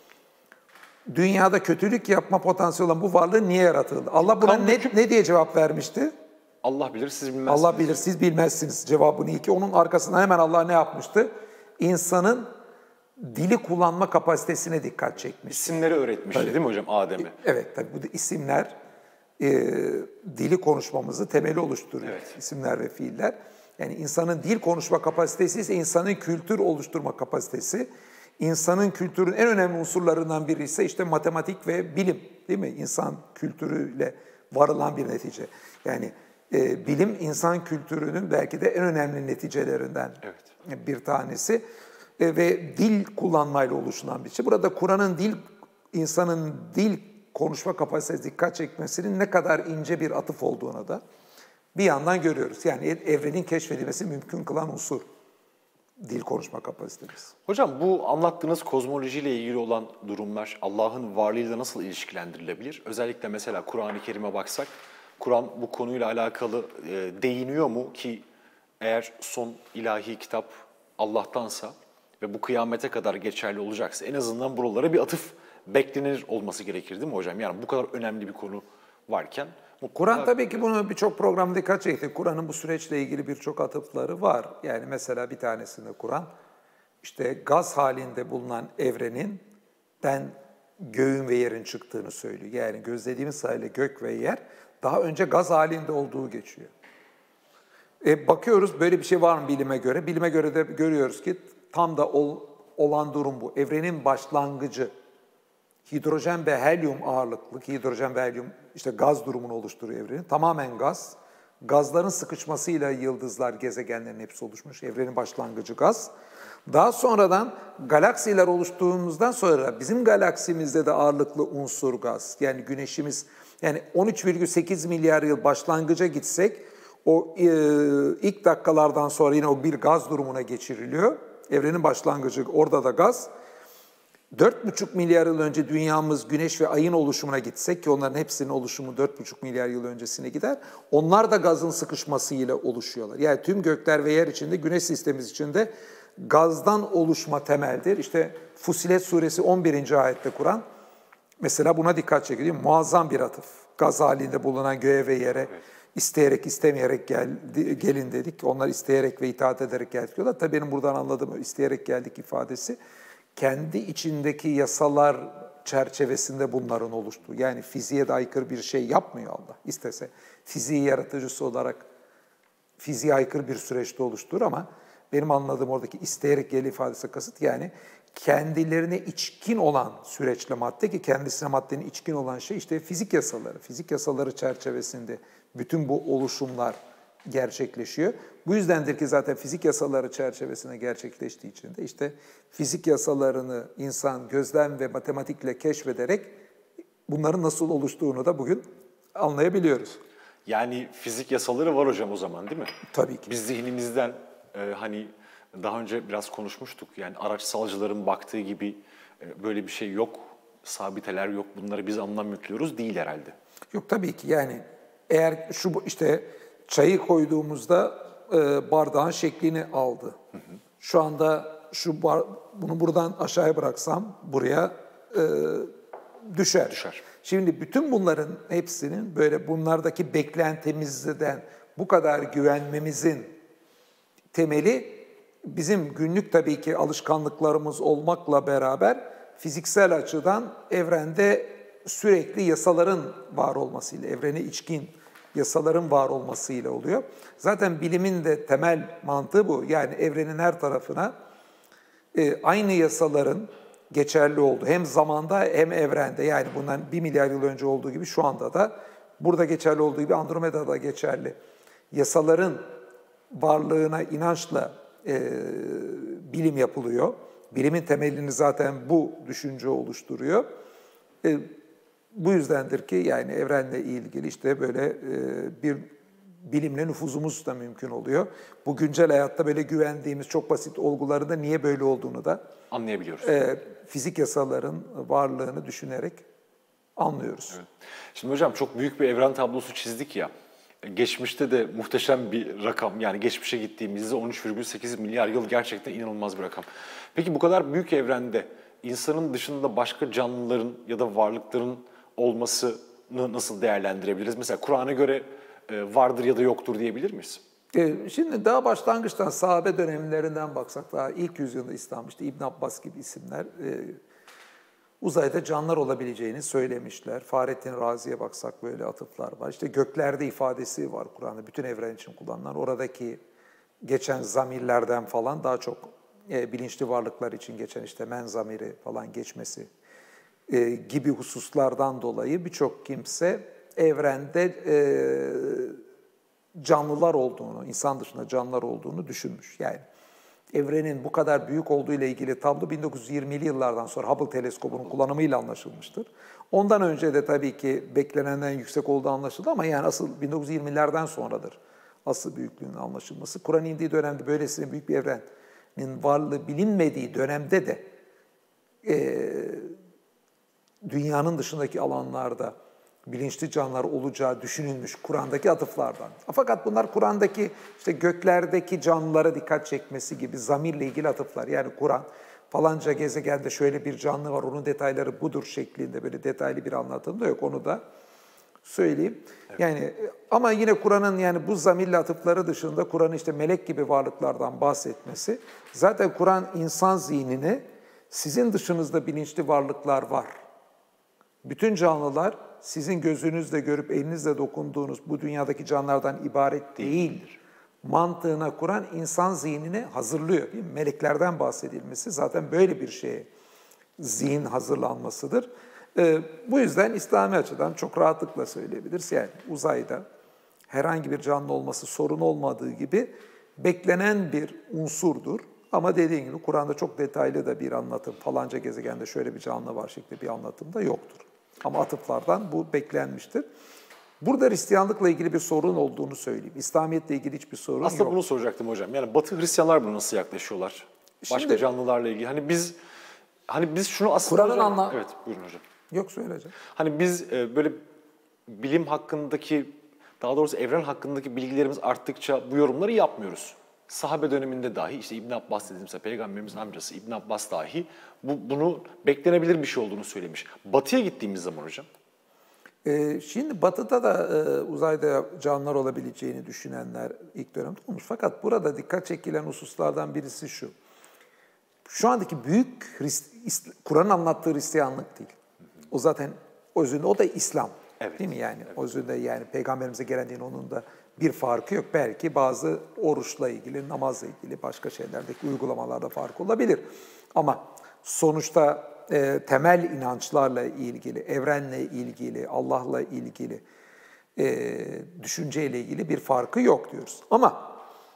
S3: dünyada kötülük yapma potansiyeli olan bu varlığı niye yaratıldı? Allah buna ne, ne diye cevap vermişti?
S2: Allah bilir, siz bilmezsiniz.
S3: Allah bilir, siz bilmezsiniz cevabını iyi ki. Onun arkasından hemen Allah ne yapmıştı? İnsanın dili kullanma kapasitesine dikkat çekmiş.
S2: İsimleri öğretmişti tabii, değil mi hocam Adem'e?
S3: Evet, tabii bu da isimler e, dili konuşmamızı temeli oluşturuyor. Evet. İsimler ve fiiller. Yani insanın dil konuşma kapasitesi ise insanın kültür oluşturma kapasitesi. İnsanın kültürün en önemli unsurlarından biri ise işte matematik ve bilim, değil mi? İnsan kültürüyle varılan bir netice. Yani e, bilim insan kültürünün belki de en önemli neticelerinden evet, bir tanesi. E, ve dil kullanmayla oluşulan bir şey. Burada Kur'an'ın dil, insanın dil konuşma kapasitesi dikkat çekmesinin ne kadar ince bir atıf olduğuna da bir yandan görüyoruz. Yani evrenin keşfedilmesi mümkün kılan unsur. Dil konuşma kapasitemiz.
S2: Hocam bu anlattığınız kozmolojiyle ilgili olan durumlar Allah'ın varlığıyla nasıl ilişkilendirilebilir? Özellikle mesela Kur'an-ı Kerim'e baksak, Kur'an bu konuyla alakalı e, değiniyor mu ki eğer son ilahi kitap Allah'tansa ve bu kıyamete kadar geçerli olacaksa en azından buralara bir atıf beklenir olması gerekir değil mi hocam? Yani bu kadar önemli bir konu varken
S3: Kur'an tabii ki bunu birçok programda dikkat çekti. Kur'an'ın bu süreçle ilgili birçok atıfları var. Yani mesela bir tanesinde Kur'an, işte gaz halinde bulunan evreninden göğün ve yerin çıktığını söylüyor. Yani gözlediğimiz sayıyla gök ve yer daha önce gaz halinde olduğu geçiyor. E bakıyoruz böyle bir şey var mı bilime göre? Bilime göre de görüyoruz ki tam da ol, olan durum bu. Evrenin başlangıcı hidrojen ve helyum ağırlıklı, hidrojen ve helyum işte gaz durumunu oluşturuyor evrenin. Tamamen gaz. Gazların sıkışmasıyla yıldızlar, gezegenlerin hepsi oluşmuş. Evrenin başlangıcı gaz. Daha sonradan galaksiler oluştuğumuzdan sonra bizim galaksimizde de ağırlıklı unsur gaz. Yani güneşimiz, yani on üç virgül sekiz milyar yıl başlangıca gitsek o e, ilk dakikalardan sonra yine o bir gaz durumuna geçiriliyor. Evrenin başlangıcı orada da gaz. dört buçuk milyar yıl önce dünyamız güneş ve ayın oluşumuna gitsek ki onların hepsinin oluşumu dört buçuk milyar yıl öncesine gider. Onlar da gazın sıkışmasıyla oluşuyorlar. Yani tüm gökler ve yer içinde, güneş sistemimiz içinde gazdan oluşma temeldir. İşte Fussilet suresi on birinci ayette Kur'an mesela buna dikkat çekiyor. Muazzam bir atıf. Gaz halinde bulunan göğe ve yere evet. isteyerek istemeyerek geldi, gelin dedik. Onlar isteyerek ve itaat ederek geldik diyorlar. Tabii benim buradan anladığım isteyerek geldik ifadesi kendi içindeki yasalar çerçevesinde bunların oluştuğu. Yani fiziğe de aykırı bir şey yapmıyor Allah. İstese fiziği yaratıcısı olarak fiziğe aykırı bir süreçte oluşturur ama benim anladığım oradaki isteyerek gel ifadesi kasıt yani kendilerine içkin olan süreçle madde ki kendisine maddenin içkin olan şey işte fizik yasaları. Fizik yasaları çerçevesinde bütün bu oluşumlar gerçekleşiyor. Bu yüzdendir ki zaten fizik yasaları çerçevesinde gerçekleştiği için de işte fizik yasalarını insan gözlem ve matematikle keşfederek bunların nasıl oluştuğunu da bugün anlayabiliyoruz.
S2: Yani fizik yasaları var hocam o zaman değil mi?
S3: Tabii ki.
S2: Biz zihnimizden e, hani daha önce biraz konuşmuştuk. Yani araçsalcıların baktığı gibi e, böyle bir şey yok, sabiteler yok. Bunları biz anlam yüklüyoruz değil herhalde.
S3: Yok tabii ki yani eğer şu işte çayı koyduğumuzda e, bardağın şeklini aldı. Hı hı. Şu anda şu bar, bunu buradan aşağıya bıraksam buraya e, düşer.
S2: Düşer.
S3: Şimdi bütün bunların hepsinin böyle bunlardaki beklentimizden bu kadar güvenmemizin temeli bizim günlük tabii ki alışkanlıklarımız olmakla beraber fiziksel açıdan evrende sürekli yasaların var olmasıyla, evrene içkin yasaların var olmasıyla oluyor. Zaten bilimin de temel mantığı bu. Yani evrenin her tarafına e, aynı yasaların geçerli olduğu hem zamanda hem evrende yani bundan bir milyar yıl önce olduğu gibi şu anda da burada geçerli olduğu gibi Andromeda'da geçerli. Yasaların varlığına inançla e, bilim yapılıyor. Bilimin temelini zaten bu düşünce oluşturuyor. E, bu yüzdendir ki yani evrenle ilgili işte böyle e, bir bilimle nüfuzumuz da mümkün oluyor. Bu güncel hayatta böyle güvendiğimiz çok basit olguların da niye böyle olduğunu da
S2: anlayabiliyoruz.
S3: E, fizik yasaların varlığını düşünerek anlıyoruz.
S2: Evet. Şimdi hocam çok büyük bir evren tablosu çizdik ya. Geçmişte de muhteşem bir rakam. Yani geçmişe gittiğimizde on üç virgül sekiz milyar yıl gerçekten inanılmaz bir rakam. Peki bu kadar büyük evrende insanın dışında başka canlıların ya da varlıkların olmasını nasıl değerlendirebiliriz? Mesela Kur'an'a göre vardır ya da yoktur diyebilir miyiz?
S3: Şimdi daha başlangıçtan sahabe dönemlerinden baksak, daha ilk yüzyılda İslam işte İbn Abbas gibi isimler uzayda canlılar olabileceğini söylemişler. Fahrettin Razi'ye baksak böyle atıflar var. İşte göklerde ifadesi var Kur'an'da bütün evren için kullanılan. Oradaki geçen zamirlerden falan daha çok e, bilinçli varlıklar için geçen işte men zamiri falan geçmesi e, gibi hususlardan dolayı birçok kimse evrende e, canlılar olduğunu, insan dışında canlılar olduğunu düşünmüş. Yani evrenin bu kadar büyük olduğu ile ilgili tablo bin dokuz yüz yirmili yıllardan sonra Hubble teleskobunun kullanımıyla anlaşılmıştır. Ondan önce de tabii ki beklenenden yüksek olduğu anlaşıldı ama yani asıl bin dokuz yüz yirmilerden sonradır asıl büyüklüğünün anlaşılması. Kur'an indiği dönemde böylesine büyük bir evrenin varlığı bilinmediği dönemde de e, dünyanın dışındaki alanlarda bilinçli canlılar olacağı düşünülmüş Kur'an'daki atıflardan. Fakat bunlar Kur'an'daki işte göklerdeki canlılara dikkat çekmesi gibi zamirle ilgili atıflar. Yani Kur'an falanca gezegende şöyle bir canlı var, onun detayları budur şeklinde böyle detaylı bir anlatım da yok. Onu da söyleyeyim. Evet. Yani ama yine Kur'an'ın yani bu zamirli atıfları dışında Kur'an'ın işte melek gibi varlıklardan bahsetmesi, zaten Kur'an insan zihnine sizin dışınızda bilinçli varlıklar var. Bütün canlılar sizin gözünüzle görüp elinizle dokunduğunuz bu dünyadaki canlılardan ibaret değildir. Mantığına Kur'an insan zihnini hazırlıyor. Değil mi? Meleklerden bahsedilmesi zaten böyle bir şeye zihin hazırlanmasıdır. Ee, bu yüzden İslami açıdan çok rahatlıkla söyleyebiliriz. Yani uzayda herhangi bir canlı olması sorun olmadığı gibi beklenen bir unsurdur. Ama dediğim gibi Kur'an'da çok detaylı da bir anlatım, falanca gezegende şöyle bir canlı var şeklinde bir anlatım da yoktur. Ama atıflardan bu beklenmiştir. Burada Hristiyanlıkla ilgili bir sorun olduğunu söyleyeyim. İslamiyetle ilgili hiçbir sorun
S2: Aslında
S3: yok.
S2: bunu soracaktım hocam. Yani Batı Hristiyanlar buna nasıl yaklaşıyorlar? Başka
S3: Şimdi,
S2: canlılarla ilgili. Hani biz hani biz şunu aslında
S3: Kur'an'ın
S2: hocam,
S3: anla...
S2: Evet, buyurun hocam.
S3: Yok söyleyeceğim.
S2: Hani biz e, böyle bilim hakkındaki, daha doğrusu evren hakkındaki bilgilerimiz arttıkça bu yorumları yapmıyoruz. Sahabe döneminde dahi işte İbn Abbas dediğimizde peygamberimizin amcası İbn Abbas dahi bu, bunu beklenebilir bir şey olduğunu söylemiş. Batı'ya gittiğimiz zaman hocam.
S3: Ee, şimdi Batı'da da e, uzayda canlılar olabileceğini düşünenler ilk dönemde olmuş. Fakat burada dikkat çekilen hususlardan birisi şu. Şu andaki büyük Kur'an'ın anlattığı Hristiyanlık değil. O zaten özünde o da İslam.
S1: Evet.
S3: Değil mi yani?
S1: Evet.
S3: Özünde yani peygamberimize gelen din onun da bir farkı yok. Belki bazı oruçla ilgili, namazla ilgili başka şeylerdeki uygulamalarda fark olabilir. Ama sonuçta e, temel inançlarla ilgili, evrenle ilgili, Allah'la ilgili, e, düşünceyle ilgili bir farkı yok diyoruz. Ama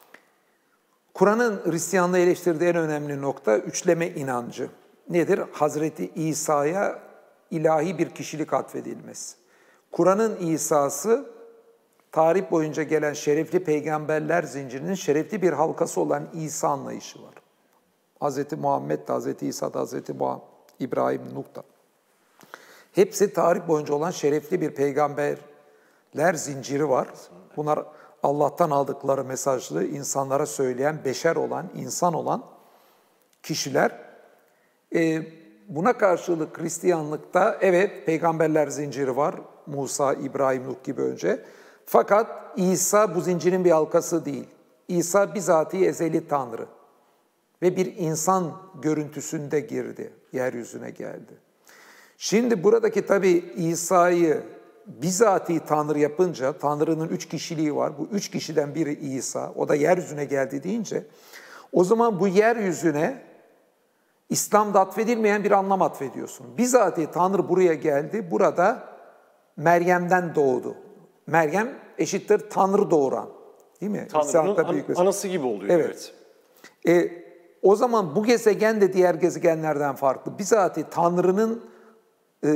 S3: Kur'an'ın Hristiyanlığı eleştirdiği en önemli nokta üçleme inancı. Nedir? Hazreti İsa'ya ilahi bir kişilik atfedilmesi. Kur'an'ın İsa'sı, tarih boyunca gelen şerefli peygamberler zincirinin şerefli bir halkası olan İsa anlayışı var. Hazreti Muhammed de, Hazreti İsa da, Hazreti Muhammed, İbrahim, Nuh da. Hepsi tarih boyunca olan şerefli bir peygamberler zinciri var. Bunlar Allah'tan aldıkları mesajları insanlara söyleyen, beşer olan, insan olan kişiler. Ee, buna karşılık Hristiyanlıkta evet peygamberler zinciri var. Musa, İbrahim, Nuh gibi önce. Fakat İsa bu zincirin bir halkası değil. İsa bizatihi ezeli Tanrı. Ve bir insan görüntüsünde girdi, yeryüzüne geldi. Şimdi buradaki tabii İsa'yı bizatihi Tanrı yapınca, Tanrı'nın üç kişiliği var. Bu üç kişiden biri İsa, o da yeryüzüne geldi deyince, o zaman bu yeryüzüne İslam'da atfedilmeyen bir anlam atfediyorsun. Bizatihi Tanrı buraya geldi, burada Meryem'den doğdu. Meryem eşittir Tanrı doğuran, değil mi?
S2: Tanrı'nın an, anası gibi oluyor.
S3: Evet. evet. E, o zaman bu gezegen de diğer gezegenlerden farklı. Bizatihi Tanrı'nın e,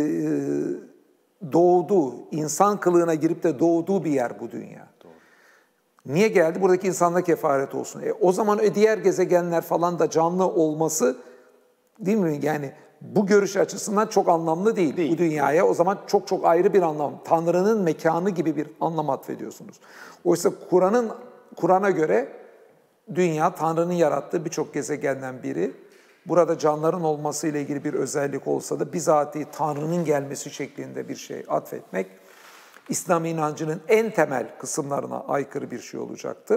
S3: doğduğu, insan kılığına girip de doğduğu bir yer bu dünya. Doğru. Niye geldi? Buradaki insanla kefaret olsun. E, o zaman diğer gezegenler falan da canlı olması, değil mi? Yani bu görüş açısından çok anlamlı değil. değil. Bu dünyaya o zaman çok çok ayrı bir anlam. Tanrı'nın mekanı gibi bir anlam atfediyorsunuz. Oysa Kur'an'ın Kur'an'a göre dünya Tanrı'nın yarattığı birçok gezegenden biri. Burada canlıların olması ile ilgili bir özellik olsa da bizatihi Tanrı'nın gelmesi şeklinde bir şey atfetmek İslam inancının en temel kısımlarına aykırı bir şey olacaktır.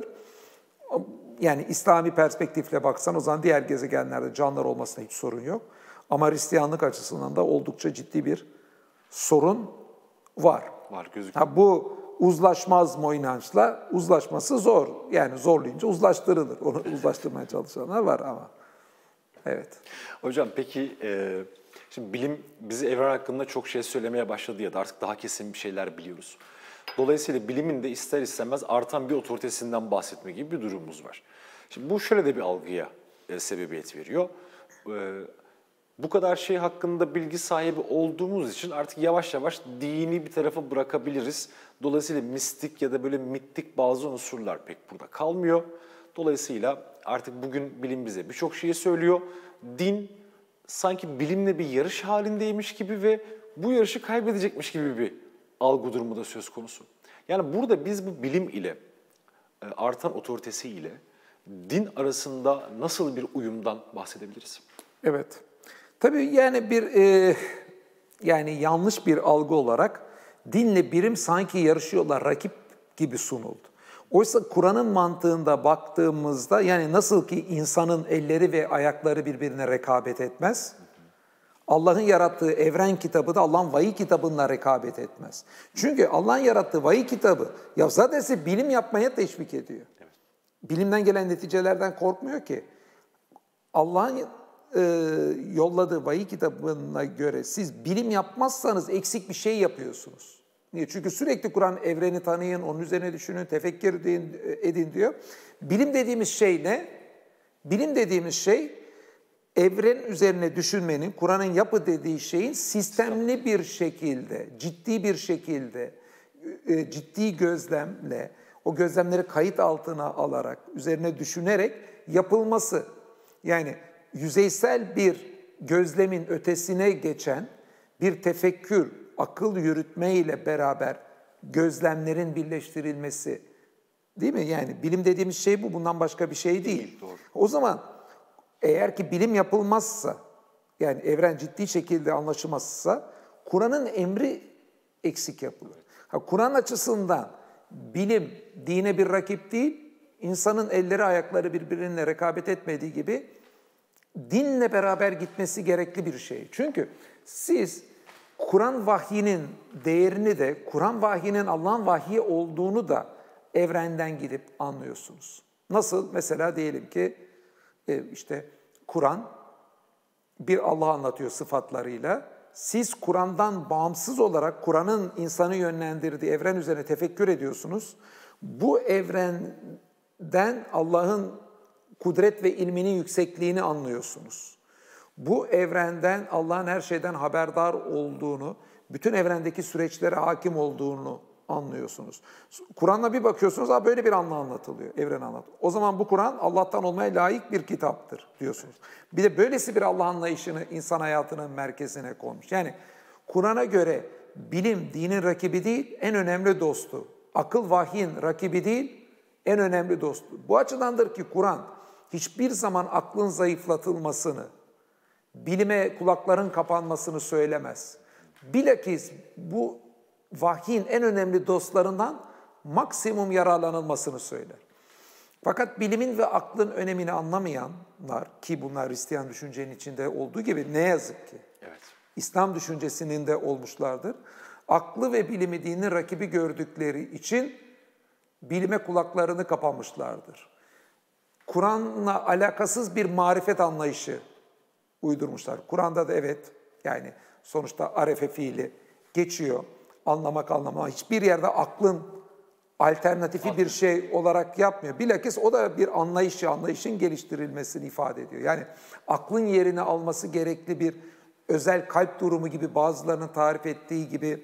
S3: Yani İslami perspektifle baksan o zaman diğer gezegenlerde canlılar olmasına hiç sorun yok. Ama Hristiyanlık açısından da oldukça ciddi bir sorun var.
S2: Var gözüküyor.
S3: Ha, bu uzlaşmaz mı o inançla? Uzlaşması zor. Yani zorlayınca uzlaştırılır. Onu uzlaştırmaya çalışanlar var ama. Evet.
S2: Hocam peki e, şimdi bilim bizi evren hakkında çok şey söylemeye başladı ya da artık daha kesin bir şeyler biliyoruz. Dolayısıyla bilimin de ister istemez artan bir otoritesinden bahsetme gibi bir durumumuz var. Şimdi bu şöyle de bir algıya e, sebebiyet veriyor. E, bu kadar şey hakkında bilgi sahibi olduğumuz için artık yavaş yavaş dini bir tarafa bırakabiliriz. Dolayısıyla mistik ya da böyle mittik bazı unsurlar pek burada kalmıyor. Dolayısıyla artık bugün bilim bize birçok şeyi söylüyor. Din sanki bilimle bir yarış halindeymiş gibi ve bu yarışı kaybedecekmiş gibi bir algı durumu da söz konusu. Yani burada biz bu bilim ile, artan otoritesi ile din arasında nasıl bir uyumdan bahsedebiliriz?
S3: Evet. Tabii yani bir e, yani yanlış bir algı olarak dinle bilim sanki yarışıyorlar, rakip gibi sunuldu. Oysa Kur'an'ın mantığında baktığımızda, yani nasıl ki insanın elleri ve ayakları birbirine rekabet etmez, Allah'ın yarattığı evren kitabı da Allah'ın vahiy kitabına rekabet etmez. Çünkü Allah'ın yarattığı vahiy kitabı ya zaten size bilim yapmaya teşvik ediyor. Evet. Bilimden gelen neticelerden korkmuyor ki. Allah'ın e, yolladığı vahiy kitabına göre siz bilim yapmazsanız eksik bir şey yapıyorsunuz. Niye? Çünkü sürekli Kur'an evreni tanıyın, onun üzerine düşünün, tefekkür edin diyor. Bilim dediğimiz şey ne? Bilim dediğimiz şey evren üzerine düşünmenin, Kur'an'ın yapı dediği şeyin sistemli bir şekilde, ciddi bir şekilde, ciddi gözlemle, o gözlemleri kayıt altına alarak, üzerine düşünerek yapılması. Yani yüzeysel bir gözlemin ötesine geçen bir tefekkür, akıl yürütme ile beraber gözlemlerin birleştirilmesi. Değil mi? Yani bilim dediğimiz şey bu, bundan başka bir şey değil. değil doğru. O zaman eğer ki bilim yapılmazsa, yani evren ciddi şekilde anlaşılmazsa, Kur'an'ın emri eksik yapılır. Kur'an açısından bilim dine bir rakip değil, insanın elleri ayakları birbirine rekabet etmediği gibi dinle beraber gitmesi gerekli bir şey. Çünkü siz Kur'an vahyinin değerini de, Kur'an vahyinin Allah'ın vahyi olduğunu da evrenden gidip anlıyorsunuz. Nasıl? Mesela diyelim ki işte Kur'an bir Allah anlatıyor sıfatlarıyla. Siz Kur'an'dan bağımsız olarak Kur'an'ın insanı yönlendirdiği evren üzerine tefekkür ediyorsunuz. Bu evrenden Allah'ın kudret ve ilminin yüksekliğini anlıyorsunuz. Bu evrenden Allah'ın her şeyden haberdar olduğunu, bütün evrendeki süreçlere hakim olduğunu anlıyorsunuz. Kur'an'a bir bakıyorsunuz, ha böyle bir anla anlatılıyor, evren anlatılıyor. O zaman bu Kur'an Allah'tan olmaya layık bir kitaptır diyorsunuz. Bir de böylesi bir Allah anlayışını insan hayatının merkezine koymuş. Yani Kur'an'a göre bilim dinin rakibi değil, en önemli dostu. Akıl vahyin rakibi değil, en önemli dostu. Bu açıdandır ki Kur'an hiçbir zaman aklın zayıflatılmasını, bilime kulakların kapanmasını söylemez. Bilakis bu vahyin en önemli dostlarından maksimum yararlanılmasını söyler. Fakat bilimin ve aklın önemini anlamayanlar, ki bunlar Hristiyan düşüncenin içinde olduğu gibi ne yazık ki evet. İslam düşüncesinin de olmuşlardır. Aklı ve bilimi dinin rakibi gördükleri için bilime kulaklarını kapamışlardır. Kur'an'la alakasız bir marifet anlayışı uydurmuşlar. Kur'an'da da evet, yani sonuçta arefe fiili geçiyor. Anlamak anlama. Hiçbir yerde aklın alternatifi bir şey olarak yapmıyor. Bilakis o da bir anlayış, anlayışın geliştirilmesini ifade ediyor. Yani aklın yerini alması gerekli bir özel kalp durumu gibi bazılarının tarif ettiği gibi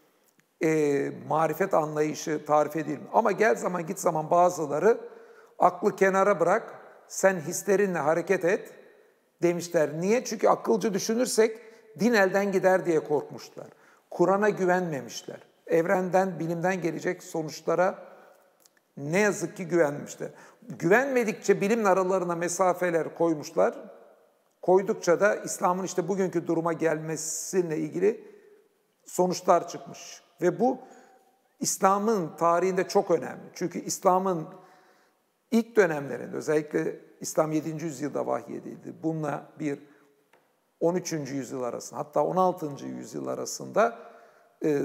S3: e, marifet anlayışı tarif edilmiyor. Ama gel zaman git zaman bazıları aklı kenara bırak, sen hislerinle hareket et demişler. Niye? Çünkü akılcı düşünürsek din elden gider diye korkmuşlar. Kur'an'a güvenmemişler. Evrenden, bilimden gelecek sonuçlara ne yazık ki güvenmişler. Güvenmedikçe bilim aralarına mesafeler koymuşlar. Koydukça da İslam'ın işte bugünkü duruma gelmesiyle ilgili sonuçlar çıkmış. Ve bu İslam'ın tarihinde çok önemli. Çünkü İslam'ın ilk dönemlerinde, özellikle İslam yedinci yüzyılda vahyedildi. Bununla bir on üçüncü yüzyıl arasında, hatta on altıncı yüzyıl arasında e,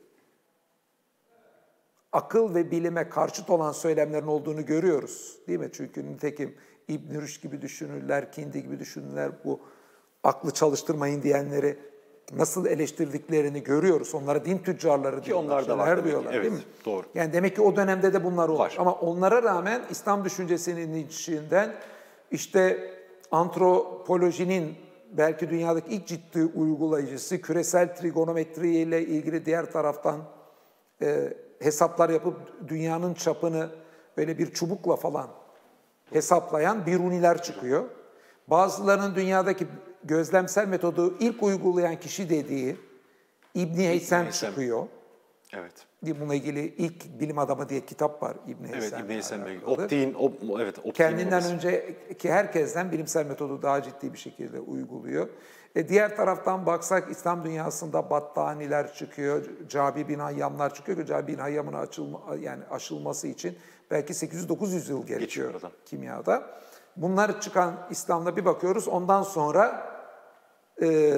S3: akıl ve bilime karşıt olan söylemlerin olduğunu görüyoruz. Değil mi? Çünkü nitekim İbn Rüşd gibi düşünürler, Kindi gibi düşünürler, bu aklı çalıştırmayın diyenleri nasıl eleştirdiklerini görüyoruz. Onlara din tüccarları diyorlar. Ki onlar da var diyorlar, evet, değil mi?
S2: Doğru.
S3: Yani demek ki o dönemde de bunlar olmuş. Ama onlara rağmen İslam düşüncesinin içinden işte antropolojinin belki dünyadaki ilk ciddi uygulayıcısı, küresel trigonometri ile ilgili diğer taraftan e, hesaplar yapıp dünyanın çapını böyle bir çubukla falan hesaplayan Biruniler çıkıyor. Bazılarının dünyadaki gözlemsel metodu ilk uygulayan kişi dediği İbn Heysem çıkıyor.
S2: Evet.
S3: Bununla ilgili ilk bilim adamı diye kitap var İbn Heysem.
S2: Evet, İbn Heysem'le ilgili. Optiğin, op, evet, optiğin
S3: kendinden
S2: obası.
S3: önceki herkesten bilimsel metodu daha ciddi bir şekilde uyguluyor. E diğer taraftan baksak İslam dünyasında battaniler çıkıyor, Cabi bin Hayyamlar çıkıyor. Cabi bin Hayyam'ın açılma, yani aşılması için belki sekiz yüz dokuz yüz yıl gerekiyor kimyada. Bunlar çıkan İslam'da bir bakıyoruz. Ondan sonra e,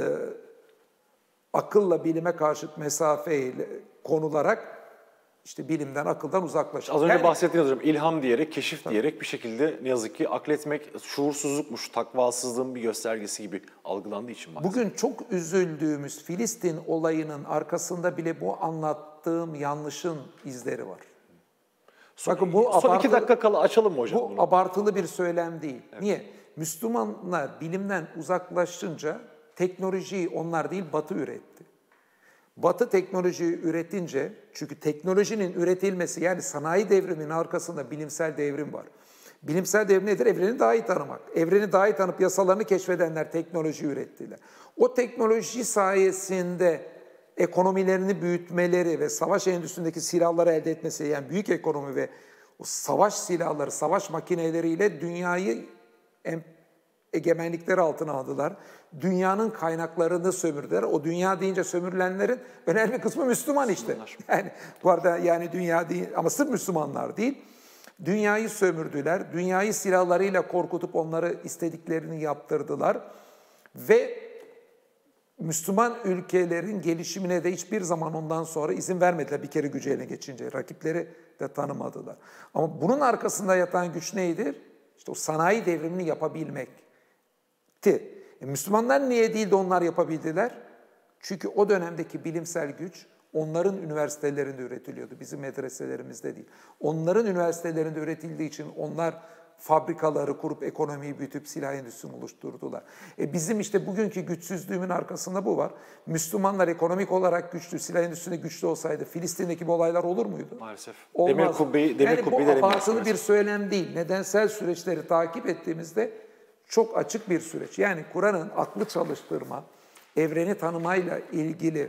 S3: akılla bilime karşıt mesafeyle konularak işte bilimden, akıldan uzaklaşıyor.
S2: Az önce
S3: yani,
S2: bahsettiğiniz hocam ilham diyerek, keşif diyerek bir şekilde ne yazık ki akletmek şuursuzlukmuş, takvasızlığın bir göstergesi gibi algılandığı için maalesef.
S3: Bugün çok üzüldüğümüz Filistin olayının arkasında bile bu anlattığım yanlışın izleri var.
S2: Son,
S3: Bakın bu
S2: son
S3: abartılı,
S2: iki dakika kala açalım mı hocam
S3: bu
S2: bunu?
S3: abartılı bir söylem değil. Evet. Niye? Müslümanlar bilimden uzaklaşınca teknolojiyi onlar değil Batı üretti. Batı teknolojiyi üretince, çünkü teknolojinin üretilmesi yani sanayi devriminin arkasında bilimsel devrim var. Bilimsel devrim nedir? Evreni daha iyi tanımak. Evreni daha iyi tanıp yasalarını keşfedenler teknoloji ürettiler. O teknoloji sayesinde ekonomilerini büyütmeleri ve savaş endüstrisindeki silahları elde etmesi, yani büyük ekonomi ve o savaş silahları, savaş makineleriyle dünyayı egemenlikleri altına aldılar. Dünyanın kaynaklarını sömürdüler. O dünya deyince sömürülenlerin önemli kısmı Müslüman işte. Yani bu arada yani dünya değil ama sırf Müslümanlar değil. Dünyayı sömürdüler. Dünyayı silahlarıyla korkutup onları istediklerini yaptırdılar. Ve Müslüman ülkelerin gelişimine de hiçbir zaman ondan sonra izin vermediler bir kere gücü eline geçince. Rakipleri de tanımadılar. Ama bunun arkasında yatan güç neydi? İşte o sanayi devrimini yapabilmekti. E Müslümanlar niye değil de onlar yapabildiler? Çünkü o dönemdeki bilimsel güç onların üniversitelerinde üretiliyordu. Bizim medreselerimizde değil. Onların üniversitelerinde üretildiği için onlar fabrikaları kurup ekonomiyi büyütüp silah endüstrisini oluşturdular. E bizim işte bugünkü güçsüzlüğümün arkasında bu var. Müslümanlar ekonomik olarak güçlü, silah endüstrisinde güçlü olsaydı Filistin'deki bu olaylar olur muydu?
S2: Maalesef.
S3: Olmaz.
S2: Demir kubbeyi, demir
S3: yani
S2: kubbeyi
S3: bu abartılı bir söylem değil. Nedensel süreçleri takip ettiğimizde çok açık bir süreç. Yani Kur'an'ın aklı çalıştırma, evreni tanımayla ilgili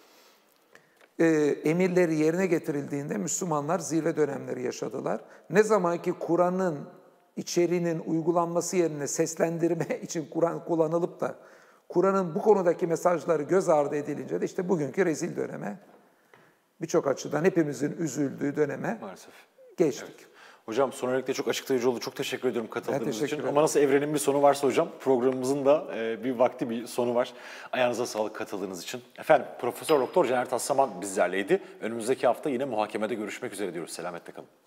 S3: e, emirleri yerine getirildiğinde Müslümanlar zirve dönemleri yaşadılar. Ne zaman ki Kur'an'ın içeriğinin uygulanması yerine seslendirme için Kur'an kullanılıp da Kur'an'ın bu konudaki mesajları göz ardı edilince de işte bugünkü rezil döneme, birçok açıdan hepimizin üzüldüğü döneme
S2: maalesef
S3: geçtik.
S2: Evet. Hocam son olarak çok açıklayıcı oldu. Çok teşekkür ediyorum katıldığınız
S3: teşekkür
S2: için.
S3: ederim.
S2: Ama nasıl evrenin bir sonu varsa hocam, programımızın da e, bir vakti bir sonu var. Ayağınıza sağlık katıldığınız için. Efendim Profesör Doktor Caner Taslaman bizlerleydi. Önümüzdeki hafta yine muhakemede görüşmek üzere diyoruz. Selametle kalın.